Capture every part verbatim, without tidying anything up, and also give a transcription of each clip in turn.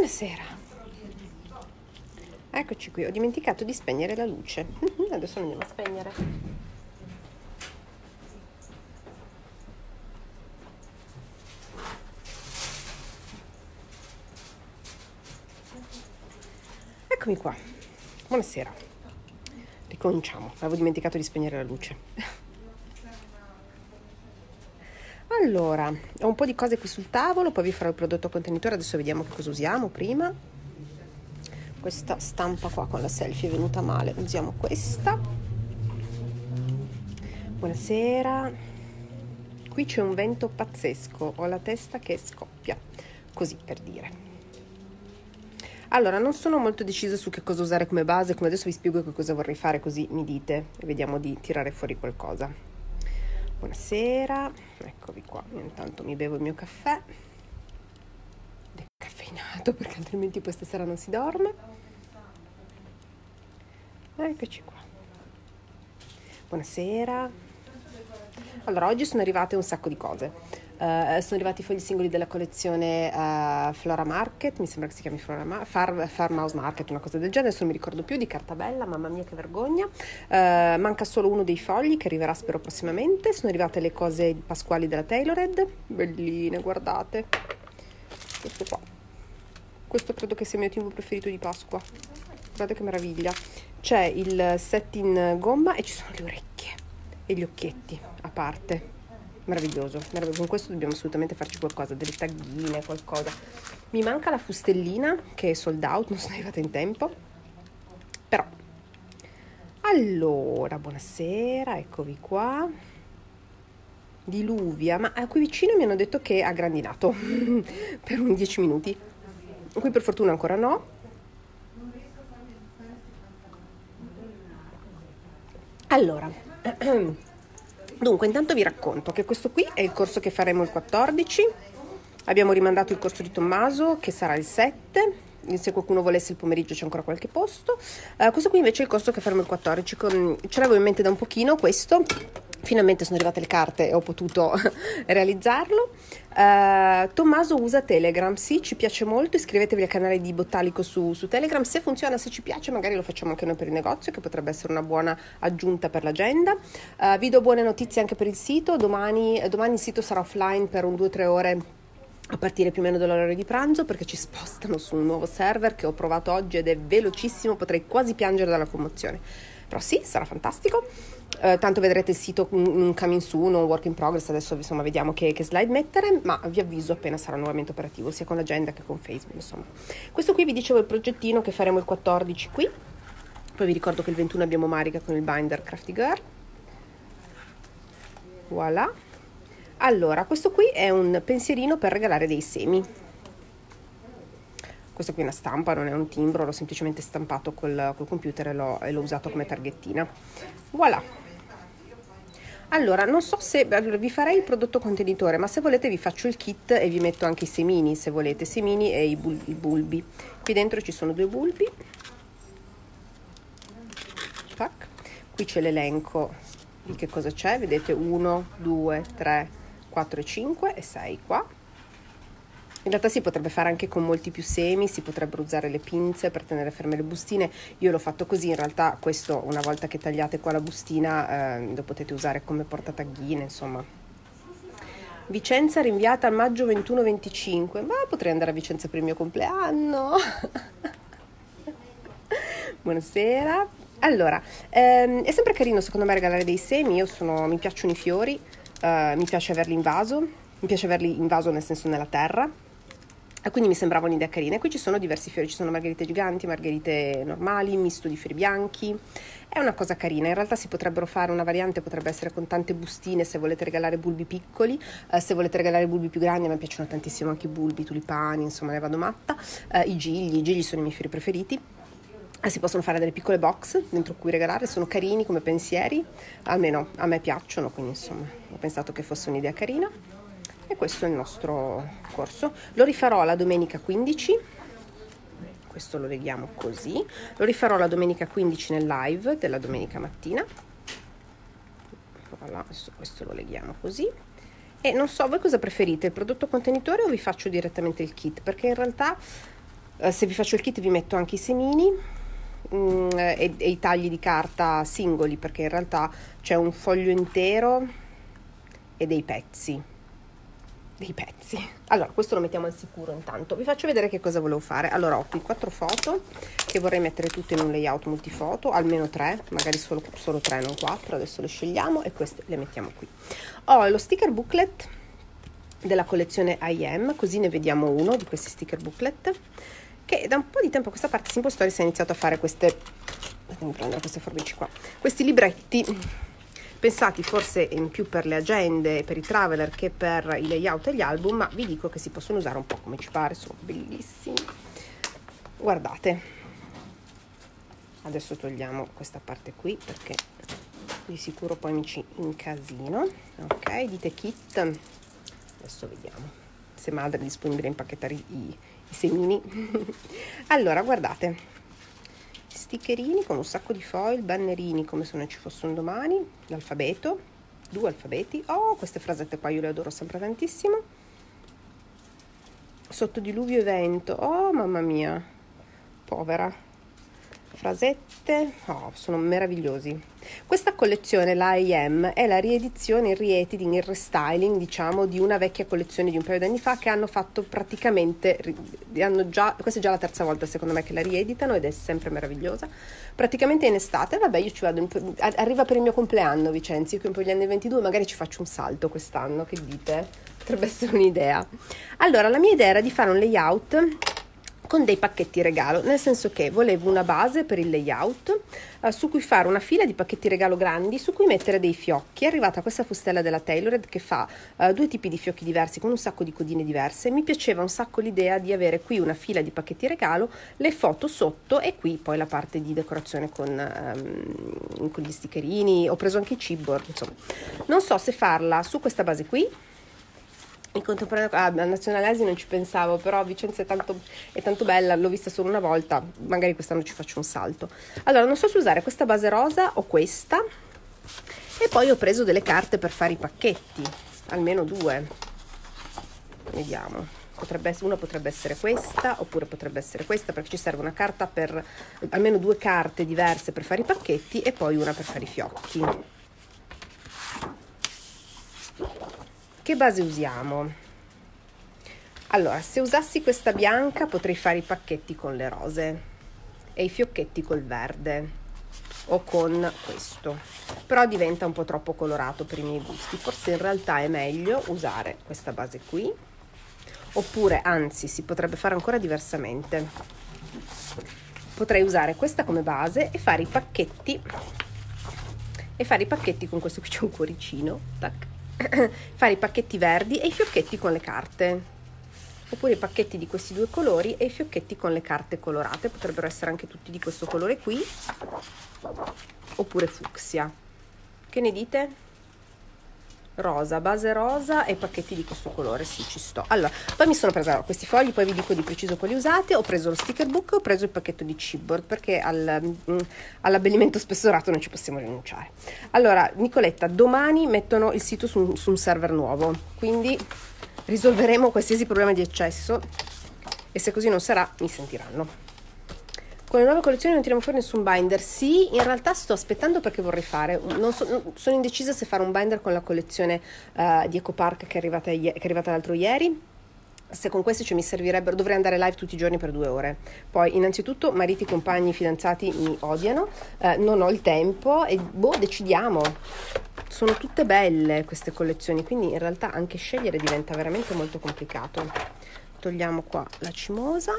Buonasera. Eccoci qui, ho dimenticato di spegnere la luce. Adesso andiamo a spegnere. Eccomi qua. Buonasera. Ricominciamo. Avevo dimenticato di spegnere la luce. Allora, ho un po' di cose qui sul tavolo, poi vi farò il prodotto contenitore, adesso vediamo che cosa usiamo prima. Questa stampa qua con la selfie è venuta male, usiamo questa. Buonasera. Qui c'è un vento pazzesco, ho la testa che scoppia, così per dire. Allora, non sono molto decisa su che cosa usare come base, come adesso vi spiego che cosa vorrei fare, così mi dite e vediamo di tirare fuori qualcosa. Buonasera, eccovi qua, intanto mi bevo il mio caffè decaffeinato perché altrimenti poi stasera non si dorme. Eccoci qua. Buonasera. Allora, oggi sono arrivate un sacco di cose. Uh, sono arrivati i fogli singoli della collezione uh, Flora Market, mi sembra che si chiami Flora Ma- Far- Farmhouse Market, una cosa del genere, adesso non mi ricordo più, di carta bella, mamma mia che vergogna. Uh, manca solo uno dei fogli che arriverà spero prossimamente. Sono arrivate le cose pasquali della Taylored, belline, guardate. Questo qua, questo credo che sia il mio tipo preferito di Pasqua, guardate che meraviglia. C'è il set in gomma e ci sono le orecchie e gli occhietti a parte. Meraviglioso, meraviglioso. Con questo dobbiamo assolutamente farci qualcosa, delle taghine, qualcosa. Mi manca la fustellina che è sold out, non sono arrivata in tempo, però. Allora, buonasera, eccovi qua. Diluvia, ma qui vicino mi hanno detto che ha grandinato per un dieci minuti. Qui per fortuna ancora no. Allora dunque, intanto vi racconto che questo qui è il corso che faremo il quattordici. Abbiamo rimandato il corso di Tommaso che sarà il sette. Se qualcuno volesse il pomeriggio c'è ancora qualche posto. Uh, questo qui invece è il corso che faremo il quattordici. Con... ce l'avevo in mente da un pochino questo. Finalmente sono arrivate le carte e ho potuto realizzarlo. Uh, Tommaso usa Telegram, sì, ci piace molto. Iscrivetevi al canale di Bottalico su, su Telegram. Se funziona, se ci piace, magari lo facciamo anche noi per il negozio, che potrebbe essere una buona aggiunta per l'agenda. Uh, vi do buone notizie anche per il sito. Domani, domani il sito sarà offline per un due o tre ore a partire più o meno dall'orario di pranzo, perché ci spostano su un nuovo server che ho provato oggi ed è velocissimo, potrei quasi piangere dalla commozione. Però sì, sarà fantastico. Uh, tanto vedrete il sito un, un coming soon, un work in progress, adesso insomma vediamo che, che slide mettere, ma vi avviso appena sarà nuovamente operativo, sia con l'agenda che con Facebook, insomma. Questo qui vi dicevo il progettino che faremo il quattordici qui, poi vi ricordo che il ventuno abbiamo Marica con il binder Crafty Girl. Voilà. Allora, questo qui è un pensierino per regalare dei semi. Questo qui è una stampa, non è un timbro, l'ho semplicemente stampato col, col computer e l'ho, e l'ho usato come targhettina. Voilà. Allora, non so se vi farei il prodotto contenitore, ma se volete vi faccio il kit e vi metto anche i semini, se volete, semini e i, bul- i bulbi. Qui dentro ci sono due bulbi. Tac. Qui c'è l'elenco di che cosa c'è, vedete uno, due, tre, quattro e cinque e sei qua. In realtà si potrebbe fare anche con molti più semi, si potrebbero usare le pinze per tenere ferme le bustine. Io l'ho fatto così, in realtà questo una volta che tagliate qua la bustina eh, lo potete usare come portataghine, insomma. Vicenza rinviata a maggio ventuno venticinque, ma potrei andare a Vicenza per il mio compleanno. Buonasera. Allora, ehm, è sempre carino secondo me regalare dei semi, io sono, mi piacciono i fiori, eh, mi piace averli in vaso, mi piace averli in vaso nel senso nella terra. E quindi mi sembrava un'idea carina. E qui ci sono diversi fiori, ci sono margherite giganti, margherite normali, misto di fiori bianchi. È una cosa carina, in realtà si potrebbero fare una variante, potrebbe essere con tante bustine se volete regalare bulbi piccoli, eh, se volete regalare bulbi più grandi, a me piacciono tantissimo anche i bulbi, i tulipani, insomma ne vado matta, eh, i gigli, i gigli sono i miei fiori preferiti. Eh, si possono fare delle piccole box dentro cui regalare, sono carini come pensieri, almeno a me piacciono, quindi insomma ho pensato che fosse un'idea carina. E questo è il nostro corso, lo rifarò la domenica quindici, questo lo leghiamo così, lo rifarò la domenica quindici nel live della domenica mattina. Voilà, questo lo leghiamo così. E non so, voi cosa preferite, il prodotto contenitore o vi faccio direttamente il kit? Perché in realtà Uh, se vi faccio il kit vi metto anche i semini mm, e, e i tagli di carta singoli, perché in realtà c'è un foglio intero e dei pezzi. Dei pezzi. Allora, questo lo mettiamo al sicuro intanto. Vi faccio vedere che cosa volevo fare. Allora, ho qui quattro foto che vorrei mettere tutte in un layout multifoto, almeno tre, magari solo, solo tre, non quattro. Adesso le scegliamo e queste le mettiamo qui. Ho lo sticker booklet della collezione I M, così ne vediamo uno di questi sticker booklet, che da un po' di tempo a questa parte Simple Stories ha iniziato a fare queste, fatemi prendere queste forbici qua, questi libretti pensati forse in più per le agende, per i traveler, che per i layout e gli album, ma vi dico che si possono usare un po' come ci pare, sono bellissimi. Guardate, adesso togliamo questa parte qui perché di sicuro poi mi ci incasino. Ok, dite kit, adesso vediamo se Madre è disponibile a impacchettare i, i semini. Allora, guardate, stickerini con un sacco di foil, bannerini come se non ci fosse un domani, l'alfabeto, due alfabeti. Oh, queste frasette qua io le adoro sempre tantissimo. Sotto diluvio e vento, oh mamma mia, povera. Frasette, oh, sono meravigliosi. Questa collezione, la I M, è la riedizione, il re-editing, il restyling, diciamo, di una vecchia collezione di un paio di anni fa che hanno fatto praticamente, hanno già, questa è già la terza volta secondo me che la rieditano ed è sempre meravigliosa. Praticamente in estate, vabbè, io ci vado, in, arriva per il mio compleanno, Vincenzi, io che poi gli anni ventidue, magari ci faccio un salto quest'anno, che dite? Potrebbe essere un'idea. Allora, la mia idea era di fare un layout con dei pacchetti regalo, nel senso che volevo una base per il layout eh, su cui fare una fila di pacchetti regalo grandi, su cui mettere dei fiocchi. È arrivata questa fustella della Tailored che fa eh, due tipi di fiocchi diversi con un sacco di codine diverse. Mi piaceva un sacco l'idea di avere qui una fila di pacchetti regalo, le foto sotto e qui poi la parte di decorazione con, ehm, con gli stickerini. Ho preso anche i chipboard, insomma. Non so se farla su questa base qui. In contemporanea, ah, a Nazionalesi non ci pensavo, però Vicenza è tanto, è tanto bella, l'ho vista solo una volta, magari quest'anno ci faccio un salto. Allora, non so se usare questa base rosa o questa, e poi ho preso delle carte per fare i pacchetti, almeno due. Vediamo, potrebbe essere, una potrebbe essere questa, oppure potrebbe essere questa, perché ci serve una carta per, almeno due carte diverse per fare i pacchetti, e poi una per fare i fiocchi. Che base usiamo? Allora, se usassi questa bianca potrei fare i pacchetti con le rose e i fiocchetti col verde o con questo, però diventa un po' troppo colorato per i miei gusti. Forse in realtà è meglio usare questa base qui, oppure anzi si potrebbe fare ancora diversamente. Potrei usare questa come base e fare i pacchetti e fare i pacchetti con questo qui, c'è un cuoricino, tac. Fare i pacchetti verdi e i fiocchetti con le carte, oppure i pacchetti di questi due colori e i fiocchetti con le carte colorate. Potrebbero essere anche tutti di questo colore qui, oppure fucsia. Che ne dite? Rosa, base rosa e pacchetti di questo colore, sì, ci sto. Allora, poi mi sono presa questi fogli, poi vi dico di preciso quali usate. Ho preso lo sticker book, ho preso il pacchetto di chipboard, perché al, mm, all'abbellimento spessorato non ci possiamo rinunciare. Allora, Nicoletta, domani mettono il sito su, su un server nuovo, quindi risolveremo qualsiasi problema di accesso, e se così non sarà mi sentiranno. Con le nuove collezioni non tiriamo fuori nessun binder. Sì, in realtà sto aspettando, perché vorrei fare, non so, sono indecisa se fare un binder con la collezione uh, di Ecopark che è arrivata, che è arrivata l'altro ieri. Se con questi cioè, mi servirebbero, dovrei andare live tutti i giorni per due ore. Poi innanzitutto mariti, compagni, fidanzati mi odiano, uh, non ho il tempo e boh, decidiamo. Sono tutte belle queste collezioni, quindi in realtà anche scegliere diventa veramente molto complicato. Togliamo qua la cimosa.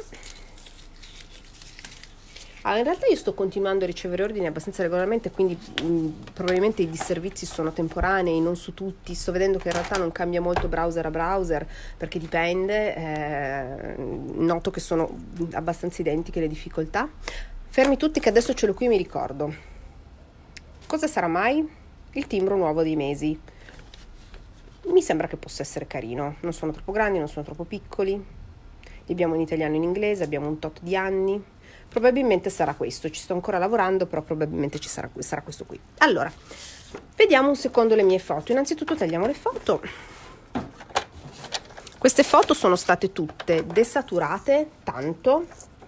Ah, in realtà io sto continuando a ricevere ordini abbastanza regolarmente, quindi mh, probabilmente i disservizi sono temporanei, non su tutti. Sto vedendo che in realtà non cambia molto browser a browser, perché dipende, eh, noto che sono abbastanza identiche le difficoltà. Fermi tutti che adesso ce l'ho qui e mi ricordo. Cosa sarà mai? Il timbro nuovo dei mesi. Mi sembra che possa essere carino, non sono troppo grandi, non sono troppo piccoli. Li abbiamo in italiano e in inglese, abbiamo un tot di anni. Probabilmente sarà questo, ci sto ancora lavorando, però probabilmente ci sarà, sarà questo qui. Allora, vediamo un secondo le mie foto. Innanzitutto tagliamo le foto. Queste foto sono state tutte desaturate tanto,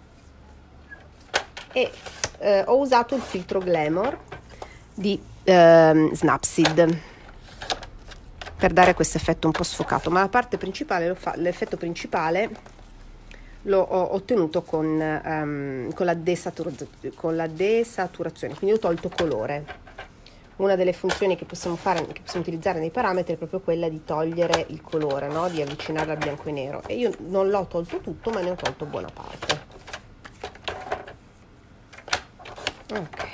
e eh, ho usato il filtro Glamour di eh, Snapseed per dare questo effetto un po' sfocato, ma la parte principale lo fa, l'effetto principale l'ho ottenuto con, um, con, la desatur- con la desaturazione, quindi ho tolto colore. Una delle funzioni che possiamo fare, che possiamo utilizzare nei parametri è proprio quella di togliere il colore, no? Di avvicinarlo al bianco e nero, e io non l'ho tolto tutto, ma ne ho tolto buona parte. Ok,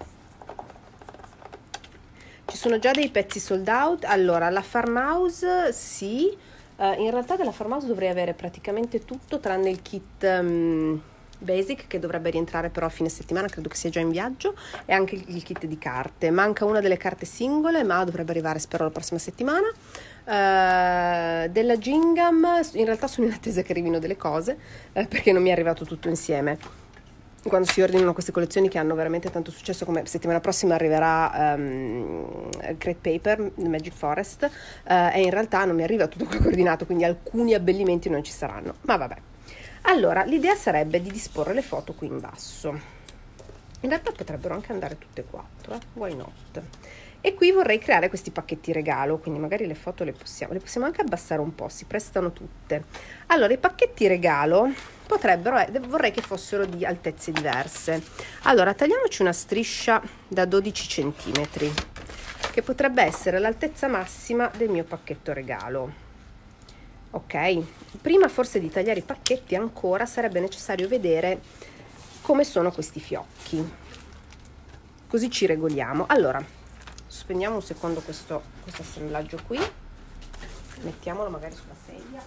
ci sono già dei pezzi sold out. Allora, la Farmhouse sì, uh, in realtà della Farmhouse dovrei avere praticamente tutto tranne il kit um, basic, che dovrebbe rientrare però a fine settimana, credo che sia già in viaggio, e anche il kit di carte. Manca una delle carte singole, ma dovrebbe arrivare spero la prossima settimana. Uh, della Gingham in realtà sono in attesa che arrivino delle cose, eh, perché non mi è arrivato tutto insieme. Quando si ordinano queste collezioni che hanno veramente tanto successo, come settimana prossima arriverà um, Great Paper, Magic Forest, uh, e in realtà non mi arriva tutto quello coordinato, quindi alcuni abbellimenti non ci saranno, ma vabbè. Allora, l'idea sarebbe di disporre le foto qui in basso. In realtà potrebbero anche andare tutte e quattro, eh? Why not? E qui vorrei creare questi pacchetti regalo, quindi magari le foto le possiamo, le possiamo anche abbassare un po', si prestano tutte. Allora, i pacchetti regalo potrebbero, eh, vorrei che fossero di altezze diverse. Allora, tagliamoci una striscia da dodici centimetri, che potrebbe essere l'altezza massima del mio pacchetto regalo. Ok, prima forse di tagliare i pacchetti ancora sarebbe necessario vedere come sono questi fiocchi, così ci regoliamo. Allora, sospendiamo un secondo questo, questo assemblaggio qui, mettiamolo magari sulla sedia,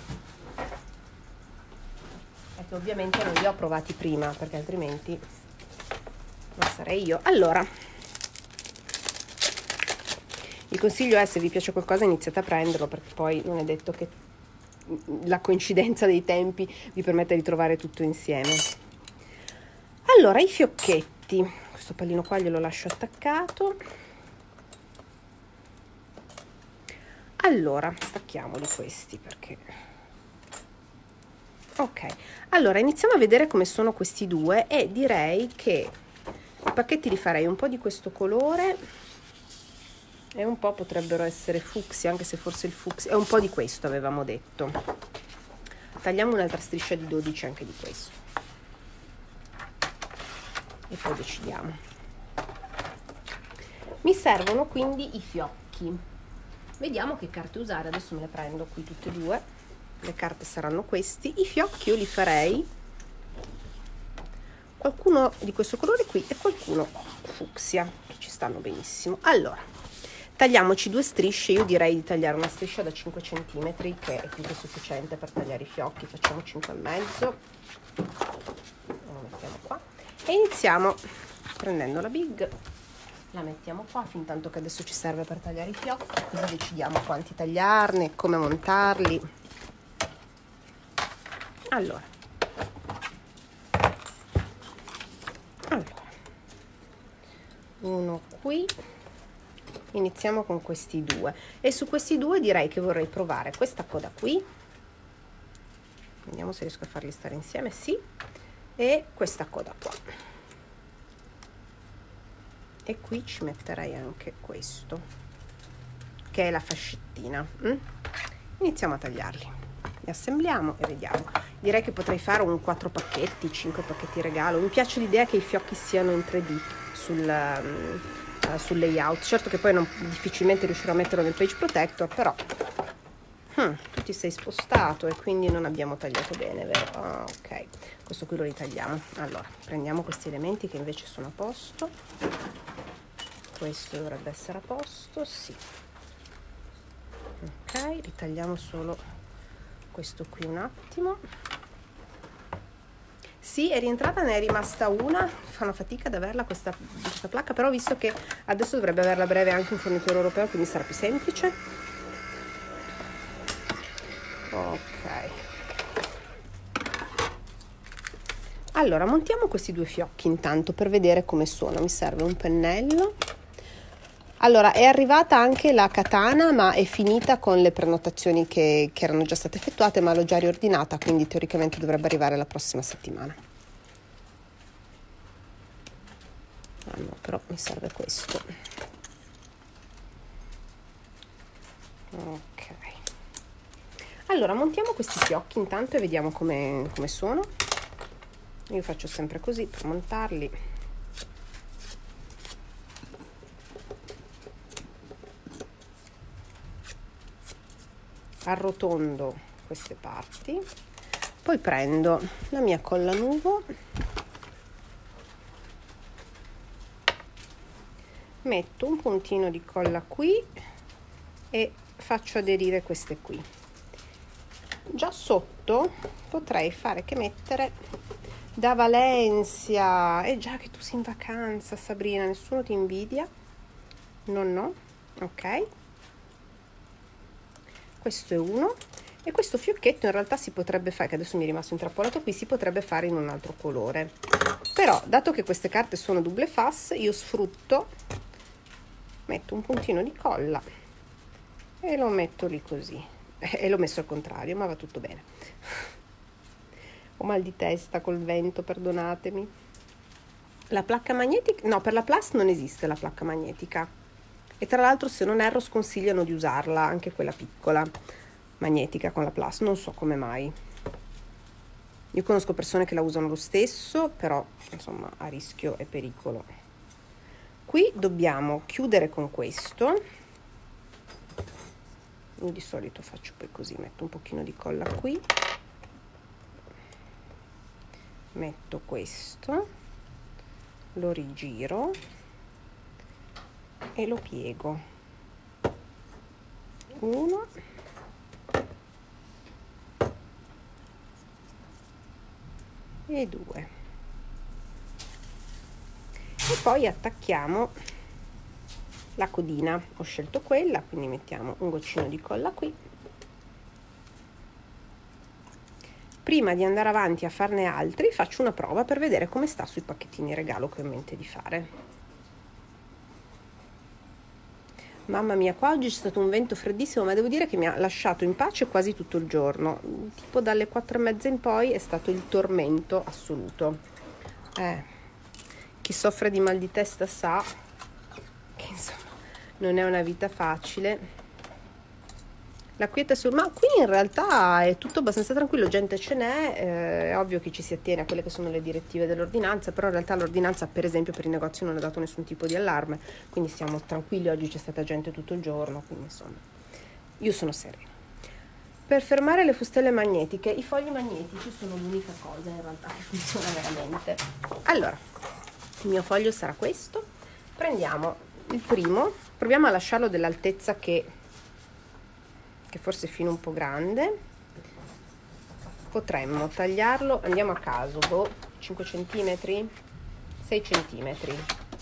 perché ovviamente non li ho provati prima, perché altrimenti non sarei io. Allora, il consiglio è, se vi piace qualcosa iniziate a prenderlo, perché poi non è detto che la coincidenza dei tempi vi permetta di trovare tutto insieme. Allora, i fiocchetti, questo pallino qua glielo lascio attaccato. Allora, stacchiamoli questi, perché ok, allora iniziamo a vedere come sono questi due, e direi che i pacchetti li farei un po' di questo colore e un po' potrebbero essere fucsia, anche se forse il fucsia è un po' di questo, avevamo detto. Tagliamo un'altra striscia di dodici anche di questo e poi decidiamo. Mi servono quindi i fiocchi. Vediamo che carte usare. Adesso me le prendo qui tutte e due, le carte saranno questi. I fiocchi io li farei qualcuno di questo colore qui e qualcuno fucsia, che ci stanno benissimo. Allora, tagliamoci due strisce. Io direi di tagliare una striscia da cinque centimetri, che è più che sufficiente per tagliare i fiocchi. Facciamo cinque e mezzo, lo mettiamo qua e iniziamo prendendo la big, la mettiamo qua fin tanto che adesso ci serve per tagliare i fiocchi, così decidiamo quanti tagliarne, come montarli. Allora, allora uno qui, iniziamo con questi due, e su questi due direi che vorrei provare questa coda qui, vediamo se riesco a farli stare insieme, sì, e questa coda qua, e qui ci metterei anche questo che è la fascettina. mm? Iniziamo a tagliarli, li assembliamo e vediamo. Direi che potrei fare un quattro pacchetti, cinque pacchetti regalo. Mi piace l'idea che i fiocchi siano in tre D sul, uh, sul layout. Certo che poi non, difficilmente riuscirò a metterlo nel page protector, però hmm, tu ti sei spostato e quindi non abbiamo tagliato bene, vero? Ah, ok, questo qui lo ritagliamo. Allora, prendiamo questi elementi che invece sono a posto. Questo dovrebbe essere a posto, sì. Ok, ritagliamo solo questo qui un attimo. Sì, è rientrata, ne è rimasta una, fa una fatica ad averla questa, questa placca, però visto che adesso dovrebbe averla a breve anche un fornitore europeo, quindi sarà più semplice. Ok, allora montiamo questi due fiocchi intanto per vedere come sono. Mi serve un pennello. Allora, è arrivata anche la katana, ma è finita con le prenotazioni che, che erano già state effettuate, ma l'ho già riordinata, quindi teoricamente dovrebbe arrivare la prossima settimana. Ah no, però mi serve questo. Ok, allora montiamo questi fiocchi intanto e vediamo come, come sono. Io faccio sempre così per montarli. Arrotondo queste parti, poi prendo la mia colla nuvo, metto un puntino di colla qui e faccio aderire queste qui. Già sotto potrei fare che mettere da Valencia. E eh già che tu sei in vacanza, Sabrina, nessuno ti invidia? No, no, ok. Questo è uno. E questo fiocchetto in realtà si potrebbe fare, che adesso mi è rimasto intrappolato qui, si potrebbe fare in un altro colore. Però, dato che queste carte sono double face, io sfrutto, metto un puntino di colla e lo metto lì così. E l'ho messo al contrario, ma va tutto bene. Ho mal di testa col vento, perdonatemi. La placca magnetica, no, per la Plus non esiste la placca magnetica. E tra l'altro, se non erro, sconsigliano di usarla, anche quella piccola magnetica con la Plus, non so come mai. Io conosco persone che la usano lo stesso, però insomma a rischio e pericolo. Qui dobbiamo chiudere con questo. Io di solito faccio poi così, metto un pochino di colla qui, metto questo, lo rigiro e lo piego. Uno, e due, e poi attacchiamo la codina. Ho scelto quella, quindi mettiamo un goccino di colla qui. Prima di andare avanti a farne altri, faccio una prova per vedere come sta sui pacchettini regalo che ho in mente di fare. Mamma mia, qua oggi c'è stato un vento freddissimo, ma devo dire che mi ha lasciato in pace quasi tutto il giorno. Tipo dalle quattro e mezza in poi è stato il tormento assoluto. Eh, chi soffre di mal di testa sa che insomma non è una vita facile. La quiete sul... ma qui in realtà è tutto abbastanza tranquillo, gente ce n'è, eh, è ovvio che ci si attiene a quelle che sono le direttive dell'ordinanza, però in realtà l'ordinanza per esempio per i negozi non ha dato nessun tipo di allarme, quindi siamo tranquilli. Oggi c'è stata gente tutto il giorno, quindi insomma io sono serena. Per fermare le fustelle magnetiche, i fogli magnetici sono l'unica cosa in realtà che funziona veramente. Allora, il mio foglio sarà questo. Prendiamo il primo, proviamo a lasciarlo dell'altezza che che forse è fino un po' grande. Potremmo tagliarlo, andiamo a caso, boh, cinque centimetri, sei centimetri.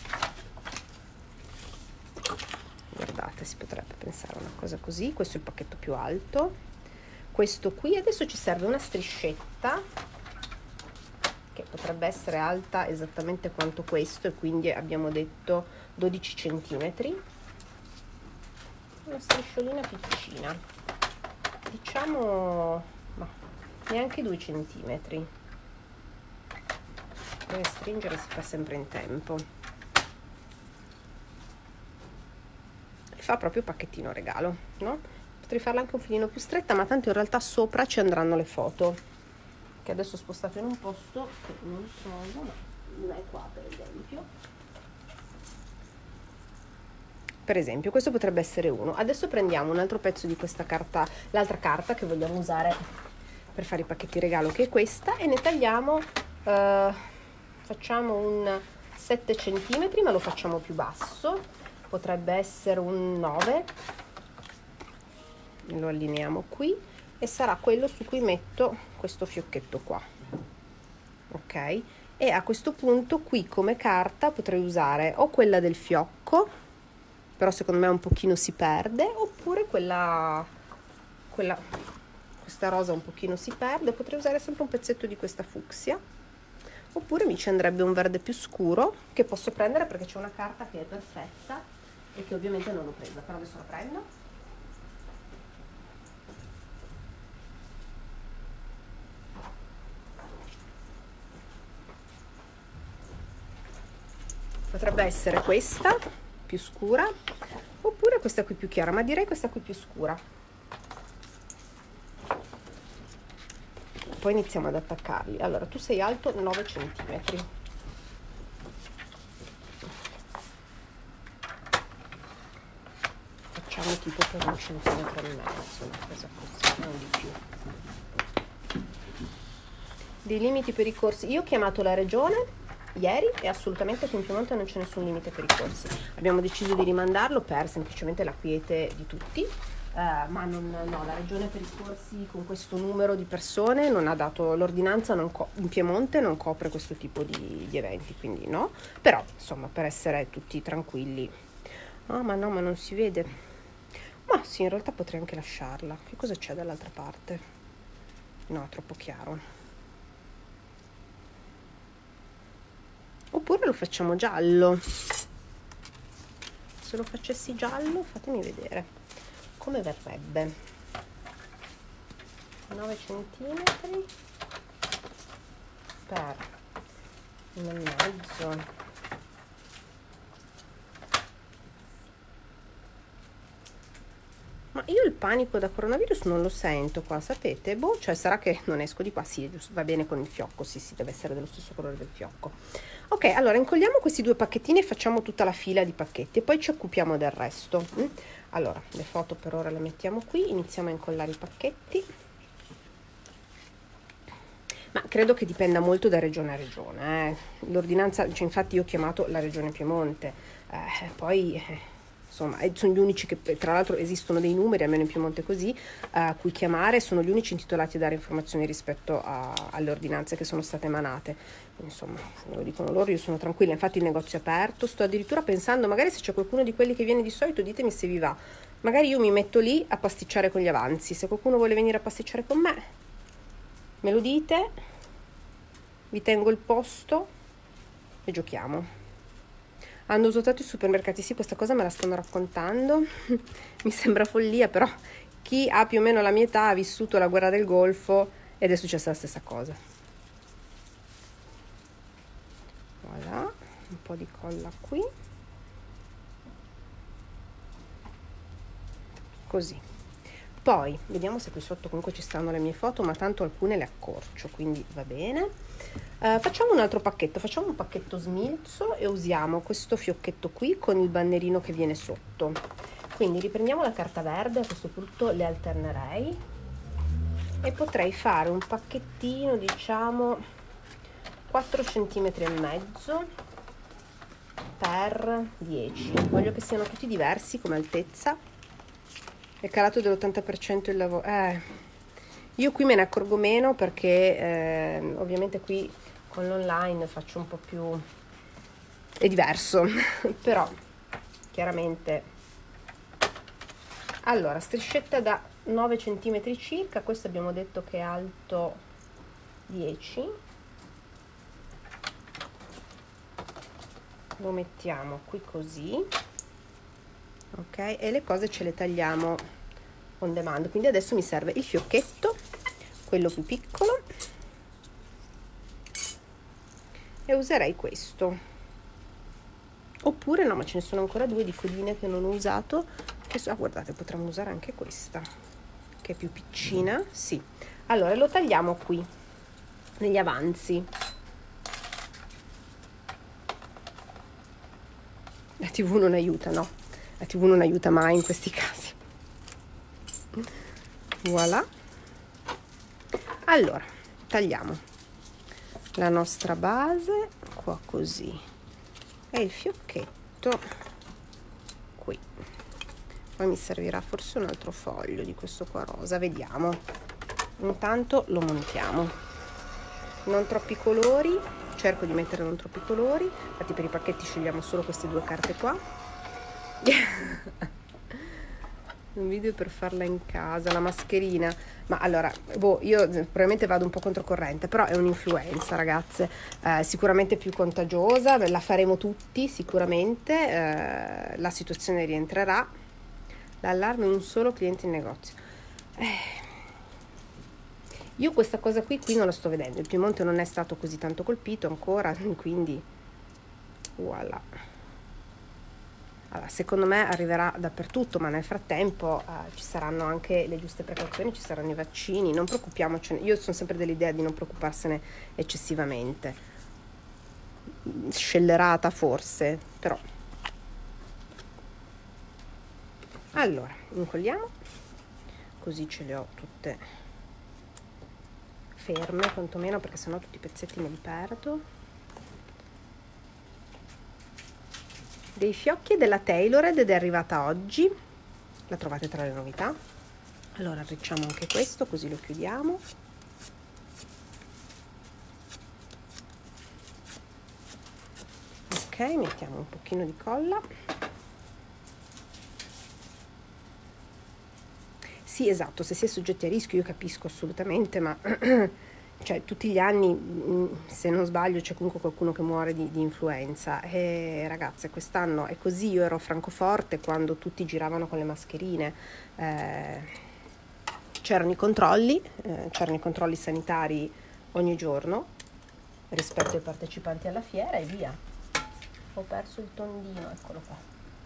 Guardate, si potrebbe pensare a una cosa così. Questo è il pacchetto più alto, questo qui. Adesso ci serve una striscetta che potrebbe essere alta esattamente quanto questo, e quindi abbiamo detto dodici centimetri. Una strisciolina piccina, diciamo ma neanche due centimetri. Per stringere si fa sempre in tempo. E fa proprio pacchettino regalo, no? Potrei farla anche un filino più stretta, ma tanto in realtà sopra ci andranno le foto, che adesso ho spostato in un posto che non trovo, ma non è qua per esempio. Per esempio, questo potrebbe essere uno. Adesso prendiamo un altro pezzo di questa carta, l'altra carta che vogliamo usare per fare i pacchetti regalo, che è questa, e ne tagliamo, eh, facciamo un sette centimetri, ma lo facciamo più basso, potrebbe essere un nove, lo allineiamo qui, e sarà quello su cui metto questo fiocchetto qua, ok? E a questo punto qui come carta potrei usare o quella del fiocco, però secondo me un pochino si perde, oppure quella, quella, questa rosa un pochino si perde, potrei usare sempre un pezzetto di questa fucsia, oppure mi ci andrebbe un verde più scuro, che posso prendere perché c'è una carta che è perfetta e che ovviamente non l'ho presa, però adesso la prendo. potrebbe essere questa più scura oppure questa qui più chiara, ma direi questa qui più scura. Poi iniziamo ad attaccarli. Allora, tu sei alto nove centimetri. Facciamo tipo per un centimetro e mezzo, una cosa così, non di più. Dei limiti per i corsi. Io ho chiamato la regione ieri e assolutamente qui in Piemonte non c'è nessun limite per i corsi. Abbiamo deciso di rimandarlo per semplicemente la quiete di tutti, eh, ma non, no, la regione per i corsi con questo numero di persone non ha dato l'ordinanza, non co- in Piemonte non copre questo tipo di, di eventi, quindi no. Però insomma, per essere tutti tranquilli. Ah, ma no, ma non si vede. Ma sì, in realtà potrei anche lasciarla. Che cosa c'è dall'altra parte? No, troppo chiaro. Oppure lo facciamo giallo. Se lo facessi giallo, fatemi vedere come verrebbe. nove centimetri per uno e mezzo. Ma io il panico da coronavirus non lo sento qua, sapete? Boh, cioè sarà che non esco di qua. Sì, giusto, va bene con il fiocco, sì, sì, deve essere dello stesso colore del fiocco. Ok, allora incolliamo questi due pacchettini e facciamo tutta la fila di pacchetti e poi ci occupiamo del resto. Allora, le foto per ora le mettiamo qui, iniziamo a incollare i pacchetti. Ma credo che dipenda molto da regione a regione. Eh. L'ordinanza, cioè, infatti io ho chiamato la regione Piemonte, eh, poi... Eh, insomma, sono gli unici che, tra l'altro esistono dei numeri, almeno in Piemonte così, a cui chiamare, sono gli unici intitolati a dare informazioni rispetto a, alle ordinanze che sono state emanate. Insomma, lo dicono loro, io sono tranquilla, infatti il negozio è aperto, sto addirittura pensando, magari se c'è qualcuno di quelli che viene di solito, ditemi se vi va, magari io mi metto lì a pasticciare con gli avanzi, se qualcuno vuole venire a pasticciare con me, me lo dite, vi tengo il posto e giochiamo. Hanno usato i supermercati, sì, questa cosa me la stanno raccontando, mi sembra follia, però chi ha più o meno la mia età ha vissuto la guerra del Golfo ed è successa la stessa cosa. Voilà, un po' di colla qui, così. Poi vediamo se qui sotto comunque ci stanno le mie foto, ma tanto alcune le accorcio, quindi va bene. Uh, facciamo un altro pacchetto, facciamo un pacchetto smilzo e usiamo questo fiocchetto qui con il bannerino che viene sotto. Quindi riprendiamo la carta verde, a questo punto le alternerei e potrei fare un pacchettino, diciamo quattro centimetri e mezzo per dieci. Voglio che siano tutti diversi come altezza. È calato dell'ottanta per cento il lavoro. Eh, io qui me ne accorgo meno perché eh, ovviamente qui con l'online faccio un po' più... è diverso, però chiaramente... Allora, striscetta da nove centimetri circa, questo abbiamo detto che è alto dieci. Lo mettiamo qui così. Ok, e le cose ce le tagliamo on demand, quindi adesso mi serve il fiocchetto, quello più piccolo, e userei questo, oppure no, ma ce ne sono ancora due di codine che non ho usato, che so, ah, guardate, potremmo usare anche questa che è più piccina. Sì, allora lo tagliamo qui negli avanzi. La tivù non aiuta, no? La tivù non aiuta mai in questi casi. Voilà. Allora, tagliamo la nostra base qua così e il fiocchetto qui. Poi mi servirà forse un altro foglio di questo qua rosa, vediamo. Intanto lo montiamo. Non troppi colori, cerco di mettere non troppi colori, infatti per i pacchetti scegliamo solo queste due carte qua. Un video per farla in casa, la mascherina, ma allora, boh, io probabilmente vado un po' controcorrente, però è un'influenza, ragazze, eh, sicuramente più contagiosa, la faremo tutti sicuramente, eh, la situazione rientrerà, l'allarme un solo cliente in negozio. Eh, io questa cosa qui, qui non la sto vedendo, il Piemonte non è stato così tanto colpito ancora, quindi voilà. Allora, secondo me arriverà dappertutto, ma nel frattempo eh, ci saranno anche le giuste precauzioni, ci saranno i vaccini, non preoccupiamocene. Io sono sempre dell'idea di non preoccuparsene eccessivamente, scellerata forse, però. Allora, incolliamo, così ce le ho tutte ferme quantomeno, perché sennò tutti i pezzetti me li perdo. Dei fiocchi della Tailored ed è arrivata oggi, la trovate tra le novità. Allora arricciamo anche questo, così lo chiudiamo. Ok, mettiamo un pochino di colla. Sì, esatto, se si è soggetti a rischio io capisco assolutamente, ma cioè tutti gli anni, se non sbaglio, c'è comunque qualcuno che muore di, di influenza. E ragazze, quest'anno è così. Io ero a Francoforte quando tutti giravano con le mascherine, eh, c'erano i controlli, eh, c'erano i controlli sanitari ogni giorno rispetto ai partecipanti alla fiera e via. Ho perso il tondino, eccolo qua.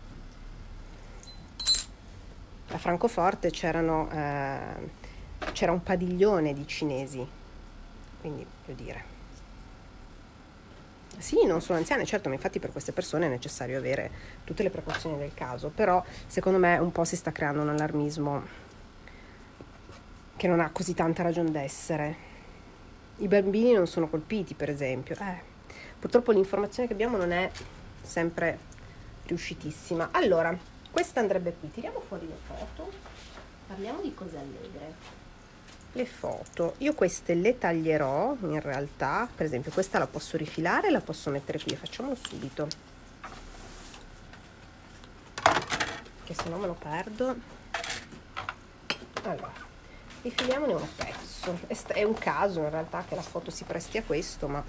A Francoforte c'erano eh, c'era un padiglione di cinesi, quindi voglio dire, sì, non sono anziane, certo, ma infatti per queste persone è necessario avere tutte le precauzioni del caso, però secondo me un po' si sta creando un allarmismo che non ha così tanta ragione d'essere. I bambini non sono colpiti, per esempio. Eh, purtroppo l'informazione che abbiamo non è sempre riuscitissima. Allora, questa andrebbe qui, tiriamo fuori le foto, parliamo di cose allegre. Le foto, io queste le taglierò in realtà, per esempio questa la posso rifilare e la posso mettere qui, facciamolo subito, che se no me lo perdo. Allora, rifiliamone un pezzo, è un caso in realtà che la foto si presti a questo, ma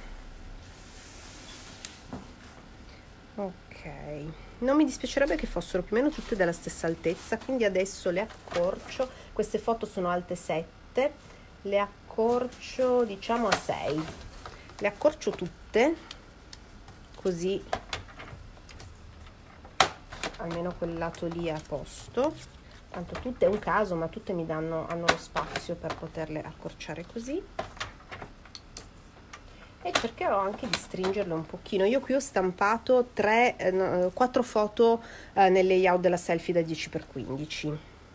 ok, non mi dispiacerebbe che fossero più o meno tutte della stessa altezza, quindi adesso le accorcio. Queste foto sono alte sette, le accorcio diciamo a sei, le accorcio tutte così almeno quel lato lì è a posto. Tanto tutte è un caso, ma tutte mi danno, hanno lo spazio per poterle accorciare così. E cercherò anche di stringerle un pochino. Io qui ho stampato tre, eh, quattro foto eh, nel layout della selfie da dieci per quindici.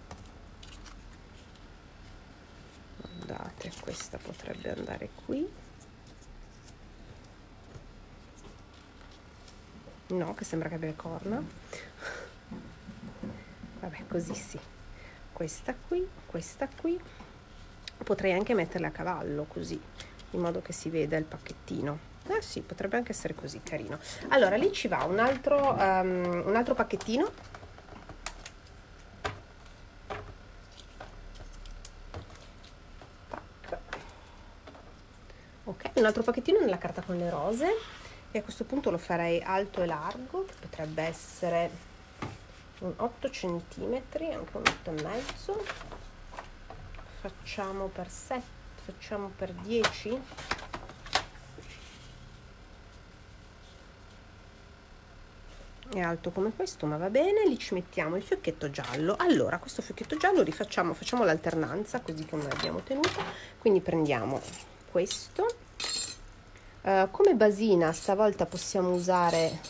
Guardate, questa potrebbe andare qui. No, che sembra che abbia le corna. Vabbè, così sì. Questa qui, questa qui. Potrei anche metterle a cavallo così, in modo che si veda il pacchettino. Eh sì, potrebbe anche essere così, carino. Allora, lì ci va un altro, um, un altro pacchettino. Tac. Ok, un altro pacchettino nella carta con le rose. E a questo punto lo farei alto e largo, che potrebbe essere un otto centimetri, anche un otto e mezzo. Facciamo per sette, facciamo per dieci. È alto come questo, ma va bene. Lì ci mettiamo il fiocchetto giallo. Allora, questo fiocchetto giallo rifacciamo, facciamo l'alternanza così come l'abbiamo tenuta. Quindi prendiamo questo. Uh, come basina stavolta possiamo usare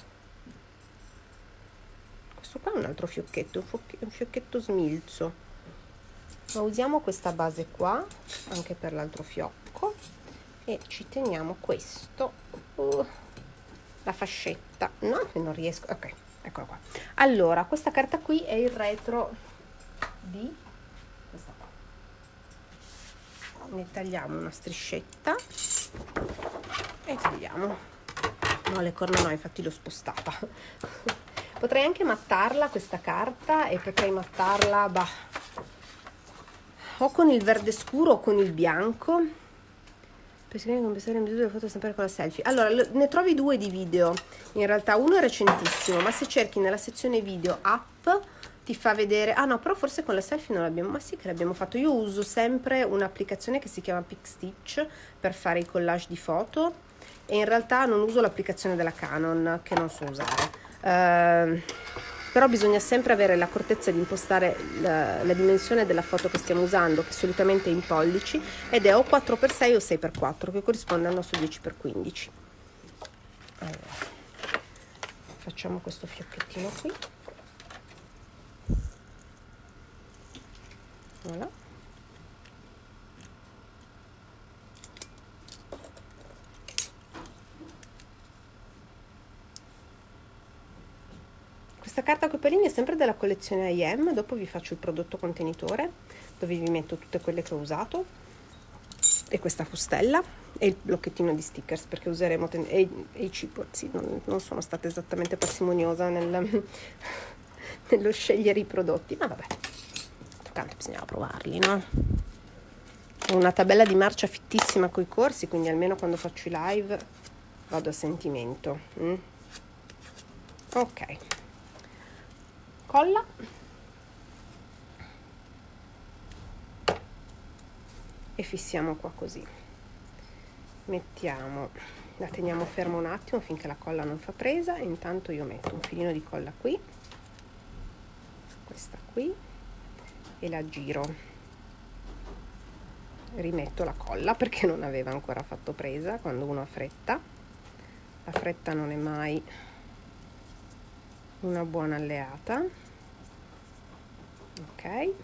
questo qua, è un altro fiocchetto, un fiocchetto smilzo, ma usiamo questa base qua anche per l'altro fiocco e ci teniamo questo, uh, la fascetta, no che non riesco, ok, eccola qua. Allora, questa carta qui è il retro di questa qua, ne tagliamo una striscetta e tagliamo. No, le corna no, infatti l'ho spostata. Potrei anche mattarla questa carta e potrei mattarla bah, o con il verde scuro o con il bianco, per compensare in delle foto sempre con la selfie. Allora, ne trovi due di video, in realtà uno è recentissimo, ma se cerchi nella sezione video app ti fa vedere, ah no, però forse con la selfie non l'abbiamo, ma sì che l'abbiamo fatto. Io uso sempre un'applicazione che si chiama PicStitch per fare i collage di foto e in realtà non uso l'applicazione della Canon, che non so usare. Uh, però bisogna sempre avere l'accortezza di impostare la, la dimensione della foto che stiamo usando, che solitamente è in pollici, ed è o quattro per sei o sei per quattro, che corrisponde al nostro dieci per quindici. Allora, facciamo questo fiocchettino qui. Voilà. Questa carta Copperini è sempre della collezione I M, dopo vi faccio il prodotto contenitore, dove vi metto tutte quelle che ho usato, e questa fustella, e il blocchettino di stickers, perché useremo, e, e i chipboard, sì, non, non sono stata esattamente parsimoniosa nel, nello scegliere i prodotti, ma vabbè, tanto bisognava provarli, no? Ho una tabella di marcia fittissima coi corsi, quindi almeno quando faccio i live vado a sentimento. Mm? Ok. Colla e fissiamo qua così. Mettiamo, la teniamo ferma un attimo finché la colla non fa presa, e intanto io metto un filino di colla qui, questa qui, e la giro. Rimetto la colla perché non aveva ancora fatto presa. Quando uno ha fretta, la fretta non è mai una buona alleata. Ok,